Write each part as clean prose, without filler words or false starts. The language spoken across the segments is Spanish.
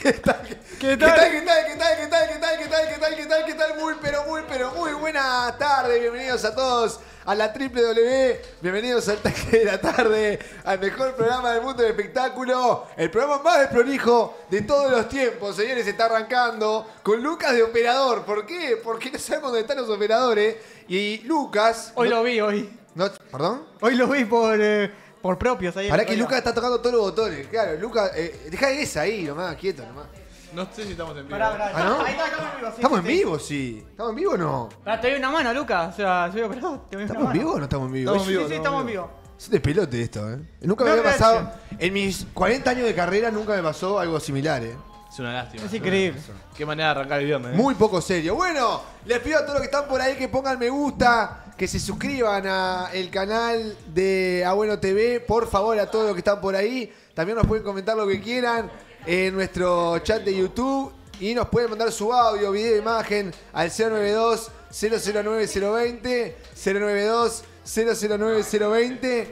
¿Qué tal? ¿Qué tal? Muy buenas tardes. Bienvenidos a todos a la www. Bienvenidos al Tanque de la Tarde, al mejor programa del mundo del espectáculo. El programa más desprolijo de todos los tiempos. Señores, está arrancando con Lucas de operador. ¿Por qué? Porque no sabemos dónde están los operadores. Y Lucas... Hoy lo vi, hoy. No, ¿perdón? Hoy lo vi por propios. Ahí Para que Lucas está tocando todos los botones. Claro, Lucas, deja esa ahí nomás, quieto nomás. No sé si estamos en vivo. Pará. ¿Ah, no? Ahí está, estamos en vivo. Sí, ¿Estamos sí, en vivo? Sí. ¿Estamos en vivo o no? Pará, te doy una mano, Lucas. O sea, soy operador. Te doy una ¿Estamos en mano. vivo o no estamos en vivo? Estamos en vivo. Sí, estamos en vivo. Es de pelote esto, ¿eh? Nunca me No, había no, pasado. En mis 40 años de carrera nunca me pasó algo similar, ¿eh? Es una lástima. Es increíble. Qué manera de arrancar el viernes. Muy poco serio. Bueno, les pido a todos los que están por ahí que pongan me gusta, que se suscriban al canal de Abuelo TV. Por favor, a todos los que están por ahí. También nos pueden comentar lo que quieran en nuestro chat de YouTube. Y nos pueden mandar su audio, video, imagen al 092-009-020, 092-009-020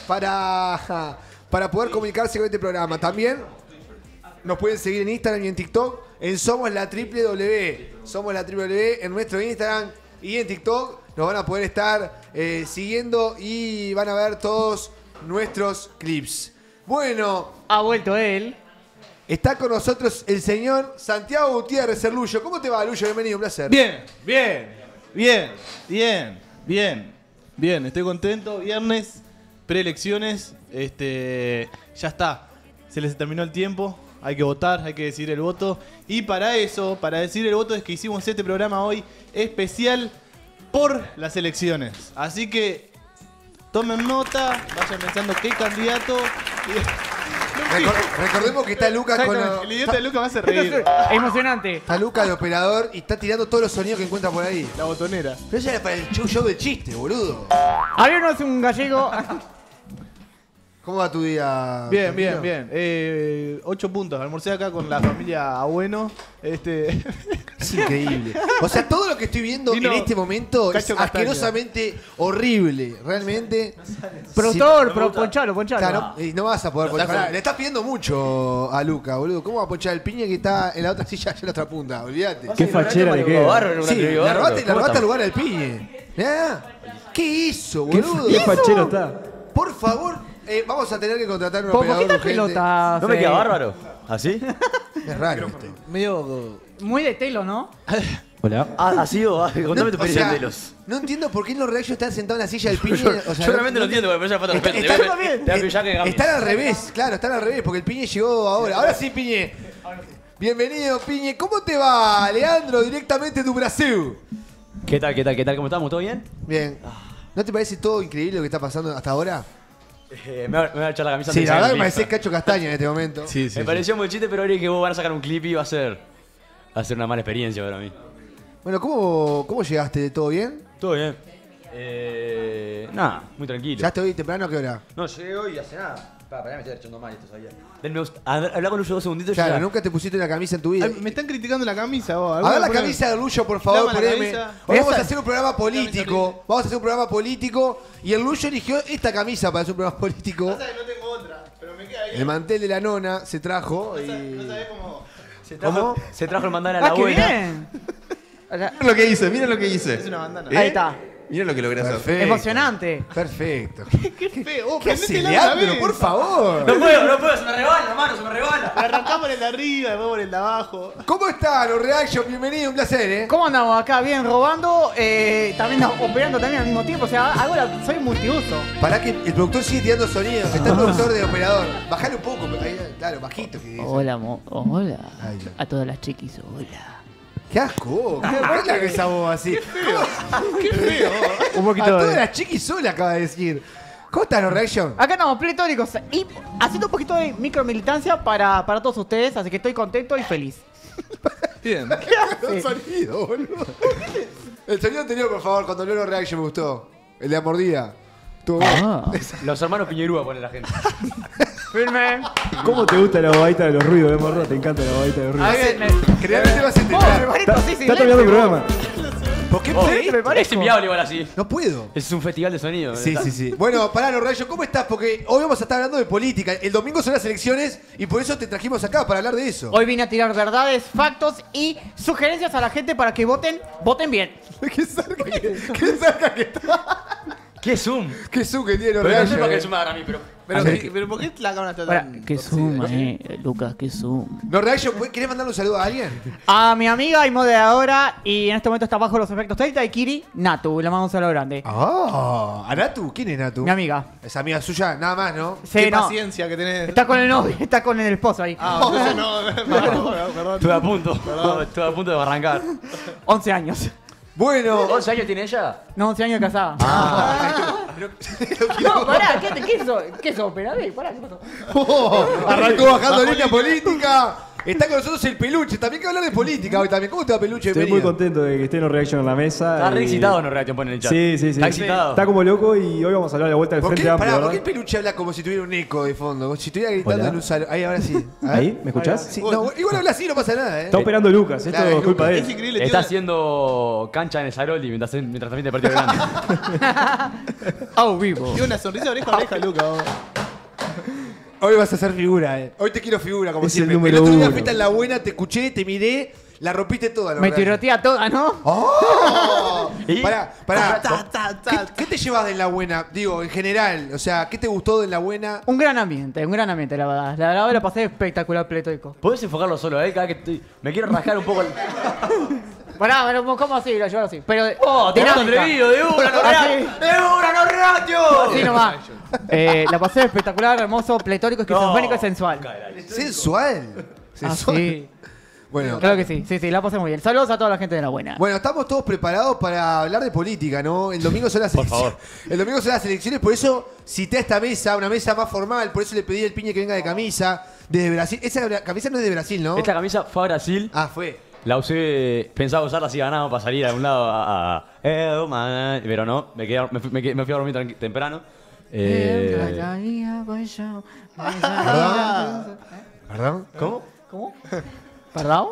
para poder comunicarse con este programa. También nos pueden seguir en Instagram y en TikTok en Somos la www. Somos la www en nuestro Instagram y en TikTok. Nos van a poder estar siguiendo y van a ver todos nuestros clips. Bueno, Ha vuelto él. está con nosotros el señor Santiago Gutiérrez, el Luyo. ¿Cómo te va, Luyo? Bienvenido, un placer. Bien. Estoy contento. Viernes, preelecciones. Ya está. Se les terminó el tiempo. Hay que votar, hay que decidir el voto. Y para eso, para decidir el voto, es que hicimos este programa hoy especial por las elecciones. Así que tomen nota, vayan pensando qué candidato. Recordemos que está Lucas con El idiota de Lucas me hace reír. Emocionante. Está Lucas de operador y está tirando todos los sonidos que encuentra por ahí. La botonera. Pero eso era para el show de chiste, boludo. Había uno hace un gallego. ¿Cómo va tu día? Bien. tranquilo? 8 puntos. Almorcé acá con la familia Abueno. Es increíble. O sea, todo lo que estoy viendo Vino en este momento es Cacho Castaña. asquerosamente horrible. Realmente. Productor, Sí, ponchalo. Claro, y no vas a poder ponchar. Le estás pidiendo mucho a Luca, boludo. ¿Cómo va a ponchar el piña que está en la otra silla, allá en la otra punta? Olvídate. Qué fachera le queda. Sí, le robaste el lugar al piñe. Mirá, ¿qué hizo, boludo? Qué fachero está. Por favor, vamos a tener que contratar un ¿Por qué operador tal urgente. pelota? ¿No me queda bárbaro? ¿Así? Es raro esto. Medio. Muy de telo, ¿no? Hola. Así o contame tu O experiencia sea, de los. no entiendo por qué en los reactions están sentados en la silla del piñe. O sea, Yo realmente no entiendo, porque me parece una falta de respeto. Te voy a pillar que Gami. Están al revés, claro, están al revés, porque el piñe llegó ahora. Ahora sí, piñe. Bienvenido, piñe. ¿Cómo te va, Leandro, directamente de Brasil? ¿Qué tal? ¿Cómo estamos? ¿Todo bien? Bien. ¿No te parece todo increíble lo que está pasando hasta ahora? Me voy a echar la camisa Sí, antes la de verdad sacar me el parecés Cacho Castaña en este momento. Sí. Me pareció muy chiste, pero ahora que vos van a sacar un clip y va a ser una mala experiencia para mí. Bueno, ¿cómo llegaste? ¿Todo bien? Todo bien. Nada, muy tranquilo. ¿Llegaste hoy temprano a qué hora? No, llegué hoy y hace nada. Pará, me estoy echando mal esto, sabía. Habla con Lucho 2 segunditos y Claro, ya. nunca te pusiste una camisa en tu vida. Me están criticando la camisa vos. A ver la camisa de Luyo, por favor, Dame la poneme. camisa. Hoy vamos a hacer un programa político. Vamos a hacer un programa político. Y el Luyo eligió esta camisa para hacer un programa político. No tengo otra, pero me queda El mantel de la nona se trajo. Y... No sabés cómo. Se trajo el mandar a la ¡Ah, qué abuela. bien! Miren lo que hice, miren lo que hice. Es una bandana. Ahí está. Miren lo que logré hacer. Perfecto. Emocionante. Perfecto. Qué feo. ¿Qué hace, Leandro? Por favor. No puedo, se me rebala, hermano, se me rebala. Arrancamos por el de arriba, después por el de abajo. ¿Cómo están los Reaction? Bienvenido, un placer, ¿eh? ¿Cómo andamos acá? Bien, robando, también operando también al mismo tiempo. O sea, ahora soy multiuso. Pará que el productor sigue tirando sonidos. Está el productor de operador. Bajale un poco. Ahí, claro, bajito. Que dice. Hola, hola. Ay, no. A todas las chiquis, hola. ¡Qué asco! ¿Qué es esa voz así? Qué feo. Un A poquito todas de... las chiquis sola acaba de decir. ¿Cómo están los Reaction? Acá estamos pletóricos y haciendo un poquito de micromilitancia para todos ustedes, así que estoy contento y feliz. Bien. El sonido, boludo. El sonido anterior, por favor, cuando habló los Reaction me gustó. El de la mordida. Estuvo Ah. Los hermanos Piñerúa pone la gente. Firme. ¿Cómo te gusta la bobadita de los ruidos, Morro? Te encanta la bobadita de los ruidos. Ahí me... Realmente vas a Oh, intentar. hermanito, sí, sí, Está terminando el lente, programa. ¿Por qué Oh, pediste? me parezco. es inviable igual así. No puedo. Es un festival de sonido. Sí, sí, sí. Bueno, pará, Rayo, ¿cómo estás? Porque hoy vamos a estar hablando de política. El domingo son las elecciones y por eso te trajimos acá, para hablar de eso. Hoy vine a tirar verdades, factos y sugerencias a la gente para que voten bien. Qué cerca que está. ¿Qué Zoom? Qué su que tiene, Pero no sé Rayo. para qué Zoom para mí, pero... Pero ¿por qué la cámara está tan...? Qué zoom, Lucas, qué zoom. No, Rayo, ¿querés mandarle un saludo a alguien? A mi amiga y moderadora, y en este momento está bajo los efectos 30 de Kiri, Natu. Le mando un saludo grande. Ah, ¿a Natu? ¿Quién es Natu? Mi amiga. Es amiga suya, nada más, ¿no? Sí, Qué no. paciencia que tenés. Está con el novio, está con el esposo ahí. Entonces no, perdón. Estuve a punto. Estuve a punto de arrancar. 11 años. Bueno. ¿11 años tiene ella? No, 11 años de casada. No, pará, ¿qué sos? Operador, pará, ¿qué pasó? Arrancó bajando línea política. Está con nosotros el Peluche. También hay que hablar de política hoy también. ¿Cómo te va, Peluche? Estoy muy Bienvenido. contento de que esté No Reaction en la mesa. Está re y- excitado, no Reaction pone en el chat. Sí, sí, sí. Está excitado. Está como loco y hoy vamos a hablar de la vuelta del ¿Por Frente qué, Amplio, pará, ¿por qué el ¿verdad? Peluche habla como si tuviera un eco de fondo? Como si estuviera gritando Hola. en un salón. Ahí, ahora sí. A ver. ¿Ahí? ¿Me escuchás? Sí, no, igual habla así, no pasa nada, Está operando Lucas, esto Claro, es culpa de Es él. increíble, Está tío. haciendo cancha en el Saroli mientras transmite el partido grande. Oh, vivo. Tiene una sonrisa oreja a oreja, Luca. vos. Hoy vas a hacer figura, Hoy te quiero figura, como Es el siempre. número otro día uno. fuiste en la buena, te escuché, te miré, la rompiste toda, la Me verdad. tirotea toda, ¿no? ¡Oh! ¿Y? Pará. ¿Qué te llevas de la buena? Digo, en general. O sea, ¿qué te gustó de la buena? Un gran ambiente, la verdad. La verdad la pasé espectacular, pletóico. Podés enfocarlo solo, cada que estoy... Me quiero rascar un poco el... Pará, pero ¿cómo así? Lo llevo así. Pero, ¡Oh, te dinámica. atrevido! ¡De una, no Así. ¡De una, no Reaction! Así nomás. La pasé espectacular, hermoso, pletórico, esquizofrénico y sensual. Sensual. Ah, sí. Bueno. Claro que sí, la pasé muy bien. Saludos a toda la gente de la buena. Bueno, estamos todos preparados para hablar de política, ¿no? El domingo son las Por elecciones. favor. El domingo son las elecciones, por eso cité a esta mesa, una mesa más formal, por eso le pedí al Piñe que venga de camisa, desde Brasil. Esa camisa no es de Brasil, ¿no? Esta camisa fue a Brasil. Ah, fue. La usé, pensaba usarla así ganado para salir a un lado pero no, me fui a dormir temprano. ¿Perdón? ¿Cómo? ¿Cómo? ¿Perdón?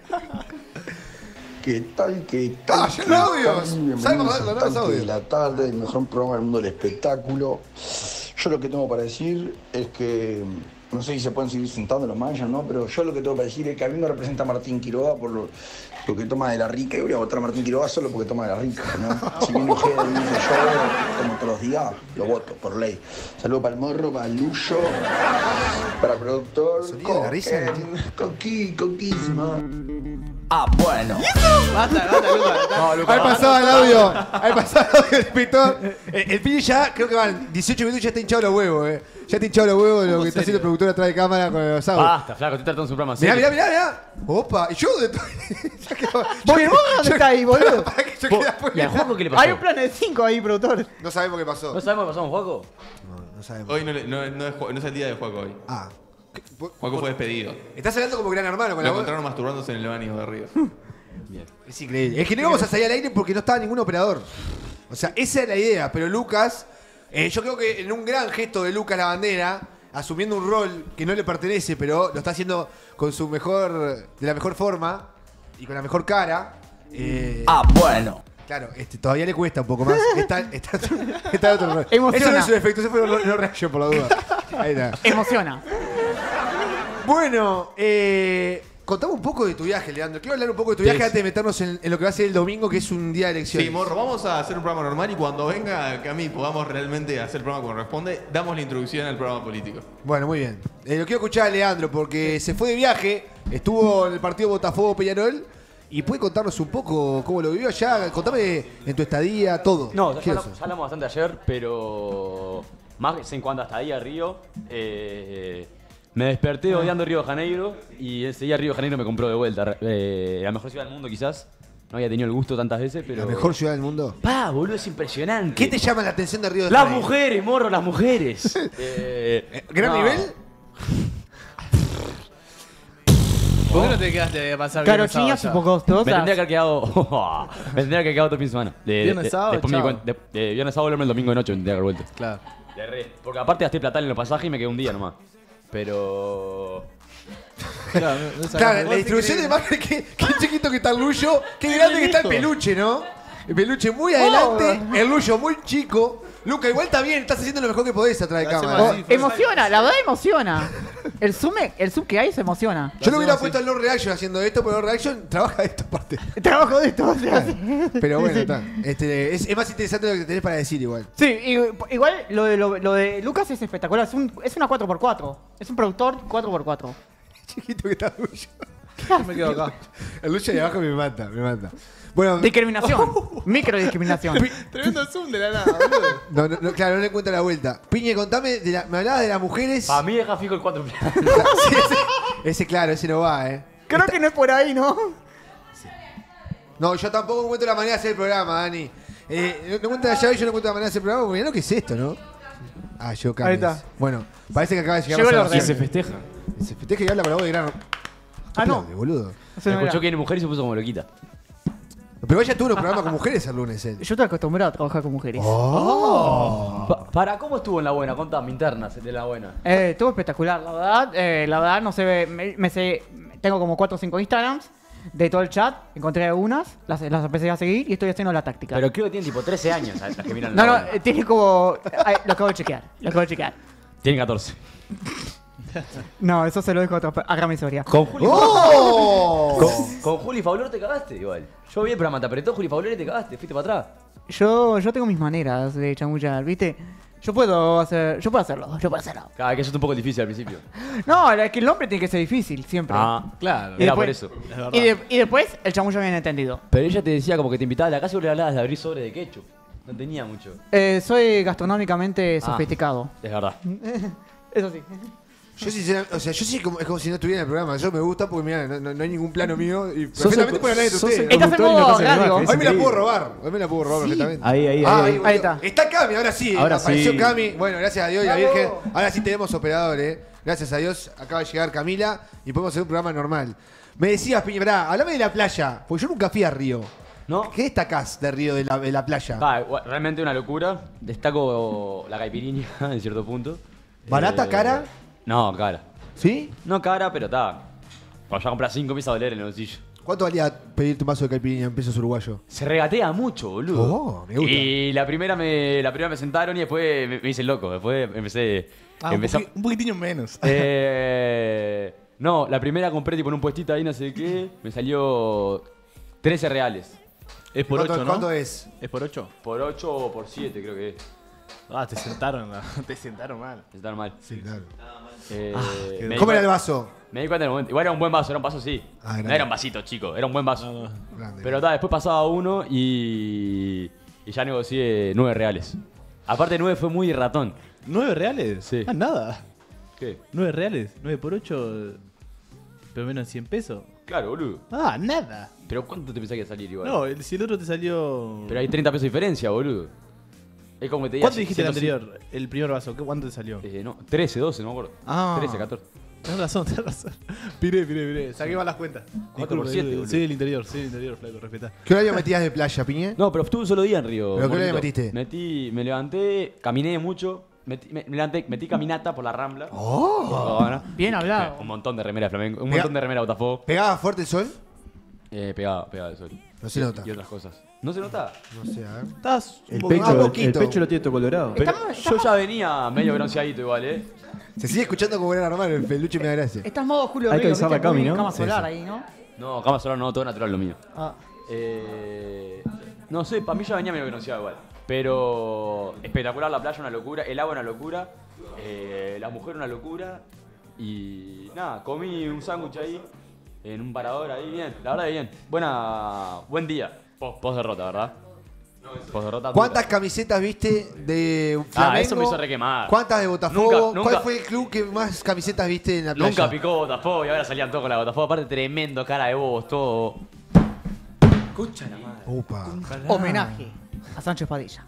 ¿Qué tal? ¿Qué tal? Ah, ya los audios. Bienvenidos Salgo, al los Tanque audios. de la tarde, el mejor programa del mundo del espectáculo. Yo lo que tengo para decir es que, no sé si se pueden seguir sentando los manchas, ¿no? Pero yo lo que tengo para decir es que a mí me representa Martín Quiroga por lo que toma de la rica. Y voy a votar a Martín Quiroga solo porque toma de la rica, ¿no? Si viene un jefe y dice yo, como todos los días, lo voto por ley. Saludos para el Morro, para el Luyo, para el productor. Sonido de la risa, Coquísima. Basta, Luca. Ahí pasaba el audio. Ahí pasaba el audio del inspector. El Piñe ya, creo que van 18 minutos, ya está hinchado los huevos, Ya está hinchado los huevos de lo que está haciendo el productor atrás de cámara con los audios. Basta, flaco, estoy tratando su programa Mirá, serio. mirá. Opa, y yo de todo. ¿Vos dónde está ahí, boludo? ¿Para qué yo quedé afuera? ¿Y al juego qué le pasó? Hay un plan de 5 ahí, productor. No sabemos qué pasó. ¿No sabemos qué pasó con Juaco? No sabemos. Hoy no es el día de Juaco hoy. Ah. Juaco fue despedido. Estás hablando como gran hermano con Lo la voz. encontraron masturbándose en el baño de arriba. Es increíble. Es que no íbamos a salir al aire porque no estaba ningún operador. O sea, esa es la idea. Pero Lucas, yo creo que en un gran gesto de Lucas la bandera, asumiendo un rol que no le pertenece, pero lo está haciendo con su de la mejor forma y con la mejor cara. Bueno. Claro, todavía le cuesta un poco más. Está en otro rol. Emociona. Eso no es un efecto, eso fue una reacción por la duda. Ahí está. Emociona. Bueno, contame un poco de tu viaje, Leandro. Quiero hablar un poco de tu viaje antes de meternos en lo que va a ser el domingo, que es un día de elecciones. Sí, Morro, vamos a hacer un programa normal y cuando venga Cami podamos realmente hacer el programa como corresponde, damos la introducción al programa político. Bueno, muy bien. Lo quiero escuchar a Leandro porque se fue de viaje, estuvo en el partido Botafogo-Peñarol y puede contarnos un poco cómo lo vivió allá. Contame en tu estadía, todo. No, ya Quiero hablamos, saber. ya hablamos bastante ayer, pero más en cuanto hasta ahí a Río, me desperté odiando Río de Janeiro y ese día Río de Janeiro me compró de vuelta. La mejor ciudad del mundo quizás, no había tenido el gusto tantas veces, pero... La mejor ciudad del mundo. ¡Pah, boludo, es impresionante! ¿Qué te llama la atención de Río de Las Janeiro? mujeres, morro, las mujeres. ¿Gran no. nivel? ¿Por qué no te quedaste a pasar Claro, viernes, sábado chiñas ya? un poco Me tendría costosas. que haber quedado. Me tendría que haber quedado todo el fin de semana. Viernes, sábado, después chao. de viernes sábado volverme el domingo de noche, me tendría que haber vuelto. Claro. De re. Porque aparte gasté plata en los pasajes y me quedé un día nomás. Pero. Claro, Claro, la distribución de imagen, qué chiquito que está el Luyo, qué grande que está el lejos. peluche, ¿no? Peluche muy adelante, el Lucho muy chico. Luca, igual está bien, estás haciendo lo mejor que podés atrás de cámara. hacemos así. Emociona, la verdad emociona. El zoom que hay se emociona. Yo lo hubiera puesto al No Reaction haciendo esto, pero No Reaction trabaja esto aparte. Trabajo de esto, o sea, sí. Pero bueno, está. Es más interesante lo que tenés para decir igual. Sí, igual lo de Lucas es espectacular. Es una 4x4. Es un productor 4x4. Chiquito que está Lucho. Yo me quedo acá. El Lucho de abajo me mata, me mata. Bueno, Discriminación. Microdiscriminación. Tremendo zoom de la nada, boludo. no, claro, no le encuentra la vuelta. Piñe, contame, me hablabas de las mujeres. Para mí deja fijo el 4. Sí, ese claro, ese no va, Creo que no es por ahí, ¿no? No, yo tampoco encuentro la manera de hacer el programa, Dani. No encuentro la llave y yo no encuentro la manera de hacer el programa porque mirá lo que es esto, ¿no? Ah, yo Ahí Camis. está. Bueno, parece que acaba de llegar Llegó la el orden. Y salvación. se festeja. Se festeja y habla con la voz de gran. Ah, no. Aplaude, boludo. Eso no Escuchó era. que era mujer y se puso como loquita. Pero ella tuvo unos programas con mujeres el lunes, él. Yo estoy acostumbrado a trabajar con mujeres. ¿Para cómo estuvo en la buena? Contame, internas de la buena. Estuvo espectacular, la verdad no se ve. Tengo como 4 o 5 Instagrams de todo el chat. Encontré algunas, las empecé a seguir y estoy haciendo la táctica. Pero creo que tienen tipo 13 años las que miran no, la no, buena. tiene como. Lo acabo de chequear. Tienen 14. No, eso se lo dejo a Rami Soria. Con Juli ¡Oh! con Juli Fauler te cagaste igual. Yo vi el programa, te apretó Juli Fauler y te cagaste, fuiste para atrás. Yo tengo mis maneras de chamullar, ¿viste? Yo puedo hacerlo. Cada que eso es un poco difícil al principio. No, es que el nombre tiene que ser difícil, siempre. Claro. Y Era por después- eso. Es verdad. Y después el chamullo bien entendido. Pero ella te decía como que te invitaba a la casa y vos le hablabas de abrir sobre de ketchup. No tenía mucho. Soy gastronómicamente Ah. sofisticado. Es verdad. Eso sí. Yo sinceramente, o sea, yo sí es como si no estuviera en el programa. Yo me gusta porque mira, no hay ningún plano mío y Sos perfectamente el- puedo hablar de sos ustedes. el Estás en conductor y no modo estás en la radio. imagen, es Hoy me la puedo increíble. robar, perfectamente. Ahí. Ahí está. Está Cami, ahora sí. Ahora apareció sí. Cami. Bueno, gracias a Dios y la Bravo. Virgen. Ahora sí tenemos operador, Gracias a Dios acaba de llegar Camila y podemos hacer un programa normal. Me decías, Piña, pará, hablame de la playa, porque yo nunca fui a Río. ¿No? ¿Qué destacás de Río de la playa? Realmente una locura. Destaco la caipirinha en cierto punto. ¿Barata, cara? No, cara. ¿Sí? No cara, pero está. Cuando ya compras 5 empieza a doler en el bolsillo. ¿Cuánto valía pedir tu vaso de caipirinha en pesos uruguayos? Se regatea mucho, boludo. Oh, me gusta. Y la primera me sentaron y después me hice el loco. Después empecé. Un poquitinho menos. No, la primera compré tipo en un puestito ahí, no sé qué. Me salió 13 reales. Es por 8, ¿no? ¿Cuánto es? ¿Es por 8? Por 8 o por 7, creo que es. Ah, te sentaron mal. Está mal. Sí, claro. Me di ¿Cómo era cuenta- el vaso? Me di cuenta en el momento. Igual era un buen vaso, sí. Ah, grande. No era un vasito, chico, era un buen vaso. No. Grande. Pero después pasaba uno y ya negocié 9 reales. Aparte 9 fue muy ratón. ¿9 reales? Sí. Ah, nada. ¿Qué? 9 reales. 9 por 8. Pero menos de 100 pesos. Claro, boludo. Ah, nada. Pero ¿cuánto te pensás que iba a salir igual? No, si el otro te salió. Pero hay 30 pesos de diferencia, boludo. Es como que te diga, ¿Cuánto dijiste el 105? anterior? El primer vaso. ¿Cuánto te salió? No, 13, 12, no me acuerdo. Ah. 13, 14. Tenés razón. Piré. Saqué mal las cuentas. 4 por 7, boludo. Soy del interior, flaco, respetá. ¿Qué horario metías de playa, Piñe? No, pero estuve un solo día en Río. ¿Pero qué hora Morrito. metiste? Me levanté, caminé mucho. Me levanté, metí caminata por la Rambla. ¡Oh! Bueno, Bien hablado. un montón de remera de Flamengo. Un Pega- montón de remera de Botafogo. ¿Pegaba fuerte el sol? Pegada de sol. No se nota. Y otras cosas. ¿No se nota? No sé, a ver. Estás El poco- pecho lo tiene todo colorado. Pero yo ya venía medio bronceadito igual, Se sigue escuchando como era normal, el peluche me da gracia. Estás modo Julio Hay que Río, avisarle ¿viste? a Cami, Muy ¿no? cama Sí, solar sí. ahí, ¿no? No, cama solar no, todo natural lo mío. Ah. No sé, para mí ya venía medio bronceado igual. Pero espectacular la playa, una locura. El agua, una locura. La mujer, una locura. Y nada, comí un sándwich ahí. En un parador ahí, bien. La verdad, bien. Buen día. Post derrota, ¿verdad? Post derrota. ¿Cuántas camisetas viste de Flamengo? eso me hizo requemar. ¿Cuántas de Botafogo? Nunca- ¿Cuál fue el club que más camisetas viste en la playa? Nunca picó Botafogo y ahora salían todos con la Botafogo. Aparte, tremendo, cara de bobos, todo. Escucha la madre. Upa. Homenaje a Sánchez Padilla.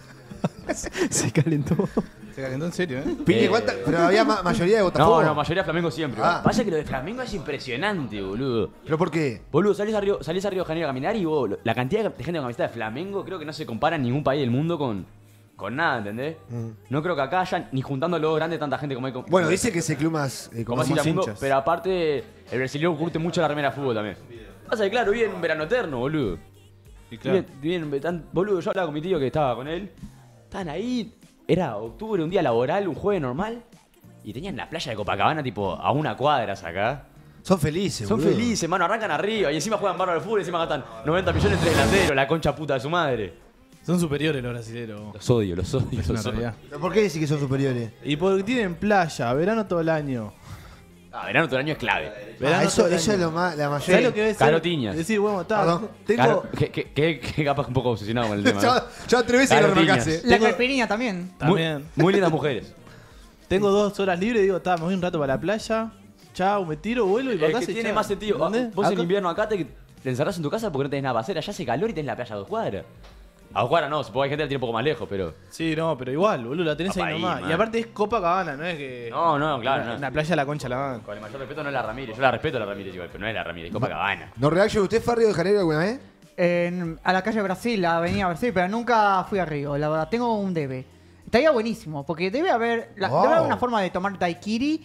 Se calentó. Se calentó en serio, Piñe, ¿cuántas? Pero había mayoría de Botafogo. No, mayoría Flamengo siempre. Ah. Pasa que lo de Flamengo es impresionante, boludo. ¿Pero por qué? Boludo, salís a Río de Janeiro a caminar y vos, la cantidad de gente con camiseta de Flamengo creo que no se compara en ningún país del mundo con nada, ¿entendés? No creo que acá haya ni juntando lo grande tanta gente como hay. Bueno, dice que es el club más... como así más del mundo, hinchas. pero aparte el brasileño curte mucho la remera de fútbol también. Pasa que claro, viene un verano eterno, boludo. Y claro. Boludo, yo hablaba con mi tío que estaba con él. Estaban ahí, era octubre, un día laboral, un jueves normal. Y tenían la playa de Copacabana, tipo, a una cuadra acá. Son felices, Son boludo. felices, mano, arrancan arriba. Y encima juegan bárbaro de fútbol, y encima gastan 90 millones entre delanteros, la concha puta de su madre. Son superiores los brasileños. Los odio, Es una los odio. realidad. ¿Pero por qué decís que son superiores? Y porque tienen playa, verano todo el año. Verano todo el año es clave. Verano Eso todo el es año. lo más, la ¿Sabés mayoría. lo que es? Carotiñas. Decir, bueno, está. Perdón. Tengo. Claro, que capaz un poco obsesionado con el tema. ¿no? Yo 3 veces que lo Carotiñas. remarcase. La Tengo- caipirinha también. También. Muy lindas mujeres. Tengo 2 horas libres y digo, me voy un rato para la playa. Chao, me tiro, vuelo y Es para que casa y tiene chao. más sentido. ¿Entendés? Vos en Acá- invierno acá te encerrás en tu casa porque no tenés nada para hacer. Allá hace calor y tenés la playa a 2 cuadras. A 2 cuadras no, supongo que hay gente que la tiene un poco más lejos, pero. Sí, no, pero igual, boludo, la tenés Papá ahí ahí, nomás. man. Y aparte es Copacabana, no es que. No, claro, Una, no. una playa a la concha la van. Con el mayor respeto no es la Ramírez. Yo la respeto a la Ramírez igual, pero no es la Ramírez, es Copacabana. No reaction, ¿usted fue a Río de Janeiro alguna vez? A la calle Brasil, la avenida Brasil, pero nunca fui a Río, la verdad, tengo un debe. Estaría buenísimo, porque debe haber una forma de tomar daiquiri,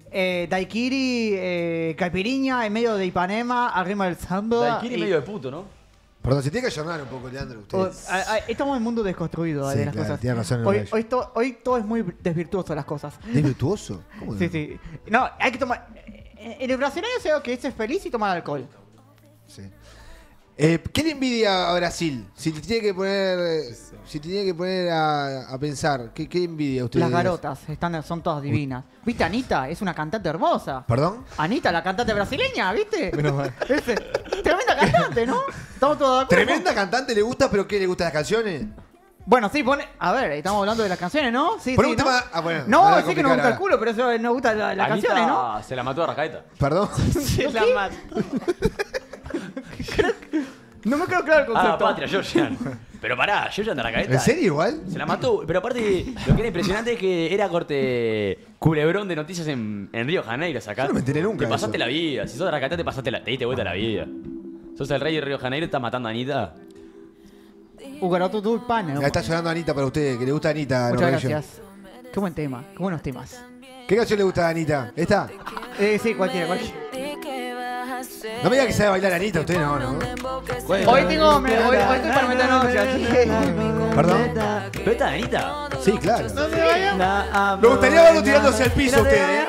caipirinha en medio de Ipanema, arriba del samba. Daiquiri medio de puto, ¿no? Perdón, se tiene que ayornar un poco, Leandro, usted. Estamos en un mundo desconstruido Sí, de las claro, cosas. tiene razón, Hoy, Uruguayo. hoy todo es muy desvirtuoso las cosas. ¿Es virtuoso? ¿Cómo Sí, es? sí. No, hay que tomar. En el brasileño se ve que es feliz y tomar alcohol. Sí. ¿Qué le envidia a Brasil? Si te tiene que poner, a pensar, ¿qué envidia a usted? Las garotas son todas divinas. ¿Viste? Anita es una cantante hermosa. ¿Perdón? Anita, la cantante brasileña, ¿viste? Tremenda cantante, ¿no? Estamos todos de acuerdo. Tremenda cantante, ¿le gusta? ¿Pero qué le gustan las canciones? Bueno, sí, pone. A ver, estamos hablando de las canciones, ¿no? Sí, Pon sí, un ¿no? tema. Ah, bueno, No, me voy a sí que nos gusta complicar el culo, pero eso nos gusta las Anita canciones, ¿no? se la mató a Rascaeta. ¿Perdón? Se la mata. No me quedó claro el Ah, concepto. Patria, Georgian. Pero pará, Georgian de Rascaeta. ¿En serio igual? Se la mató, pero aparte lo que era impresionante es que era corte culebrón de noticias en Río de Janeiro, acá. Yo no me enteré nunca Te de pasaste eso. la vida, si sos de Rascaeta te diste vuelta la vida. Sos el rey de Río de Janeiro y estás matando a Anita. Garoto tu pana. Ya está llorando Anita para usted, que le gusta a Anita. Muchas Norwegian. gracias. Qué buen tema, qué buenos temas. ¿Qué canción le gusta a Anita? ¿Esta? Sí, cualquiera. No me diga que sabe bailar Anita, usted no. Hoy estoy para meter noche. ¿Perdón? ¿Pero esta de Anita? Sí, claro. Me Me gustaría verlo tirándose al piso usted,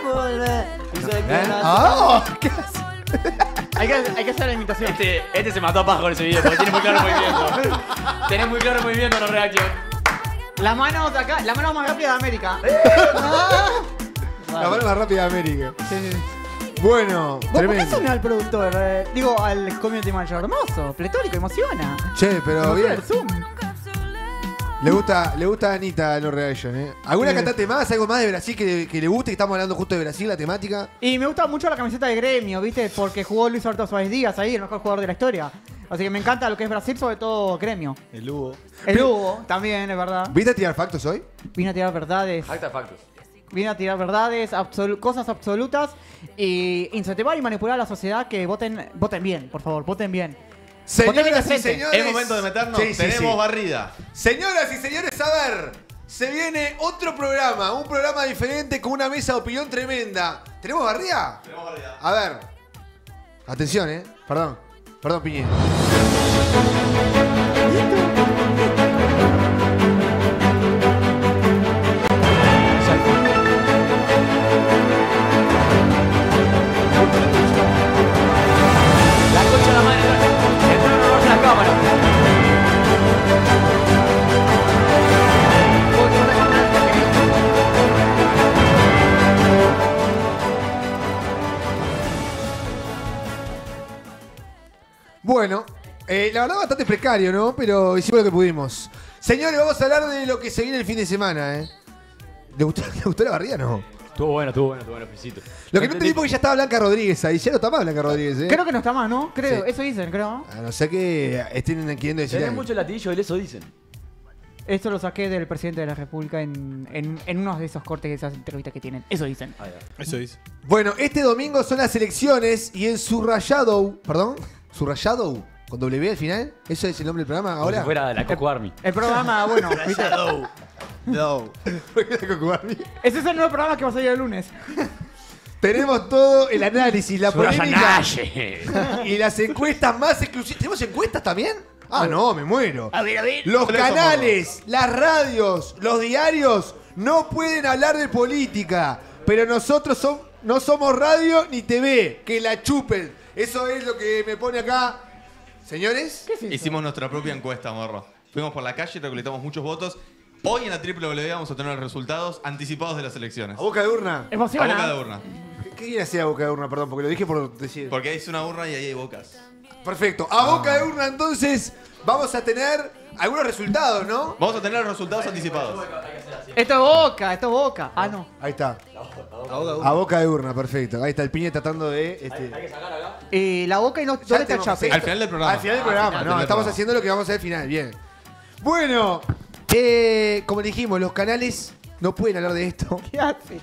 ¡Ah! ¿Qué hace? Hay que hacer la imitación. Este se mató a paja con ese video, porque tiene muy claro el movimiento. Tenés muy claro el movimiento, no reacción. Las manos acá, la mano más rápida de América. La mano más rápida de América. Sí, sí. Bueno, ¿Vos por qué tremendo. son al productor? Digo, al community manager. Hermoso, pletórico, emociona. Che, pero bien. El Zoom. Le gusta a Anita No Reaction, ¿eh? ¿Alguna cantante más? ¿Algo más de Brasil que le guste? Que estamos hablando justo de Brasil, la temática. Y me gusta mucho la camiseta de Gremio, ¿viste? Porque jugó Luis Alberto Suárez Díaz ahí, el mejor jugador de la historia. Así que me encanta lo que es Brasil, sobre todo Gremio. El Hugo. El Hugo, también, es verdad. ¿Viste a tirar factos hoy? Vine a tirar verdades. Acta factos. Vine a tirar verdades, cosas absolutas y incentivar y manipular a la sociedad que voten bien, por favor, voten bien. Señoras y decente. señores. Es momento de meternos. Sí, sí, Tenemos sí. barrida. Señoras y señores, a ver. Se viene otro programa, un programa diferente con una mesa de opinión tremenda. ¿Tenemos barrida? Tenemos barrida. A ver. Atención, Perdón, Piñera. La concha de la madre. Entró en honor a la cámara. Bueno, la verdad bastante precario, ¿no? Pero hicimos lo que pudimos. Señores, vamos a hablar de lo que se viene el fin de semana, ¿Le gustó la barrida? No. Estuvo bueno, felicito. Lo que no entendí porque ya estaba Blanca Rodríguez ahí. Ya no está más Blanca Rodríguez, Creo que no está más, ¿no? Creo, Sí. eso dicen, creo. A no ser que estén queriendo decir Tenés algo. mucho latillo, eso dicen. Esto lo saqué del presidente de la República en uno de esos cortes de esas entrevistas que tienen. Eso dicen. Eso dice. Bueno, este domingo son las elecciones y en Subrayado, con W al final, ¿eso es el nombre del programa Como si ahora? fuera la Coco Army. El programa, bueno, ¿viste? No. Ese es el nuevo programa que va a salir el lunes. Tenemos todo el análisis, la polémica Naye. y las encuestas más exclusivas. ¿Tenemos encuestas también? Ah, no, me muero. A ver. Los canales, las radios, los diarios no pueden hablar de política. Pero nosotros no somos radio ni TV. Que la chupen. Eso es lo que me pone acá. Señores. ¿Qué es eso? Hicimos nuestra propia encuesta, morro. Fuimos por la calle y recolectamos muchos votos. Hoy en la WWE vamos a tener los resultados anticipados de las elecciones. A boca de urna. A Emociona. boca de urna. ¿Qué quiere decir a boca de urna? Perdón, porque lo dije por decir. Porque ahí es una urna y ahí hay bocas. Perfecto. A boca de urna, entonces, vamos a tener algunos resultados, ¿no? Vamos a tener los resultados anticipados. Esto es boca. Ah, no. Ahí está. A boca de urna, perfecto. Ahí está el piñe tratando de. Hay que sacar acá. La boca y no. Ya ¿Dónde está el tenemos chape? esto. Al final del programa. Al final del programa, Al final no, del estamos programa. haciendo lo que vamos a hacer al final, bien. Bueno, como dijimos, los canales no pueden hablar de esto. ¿Qué hace?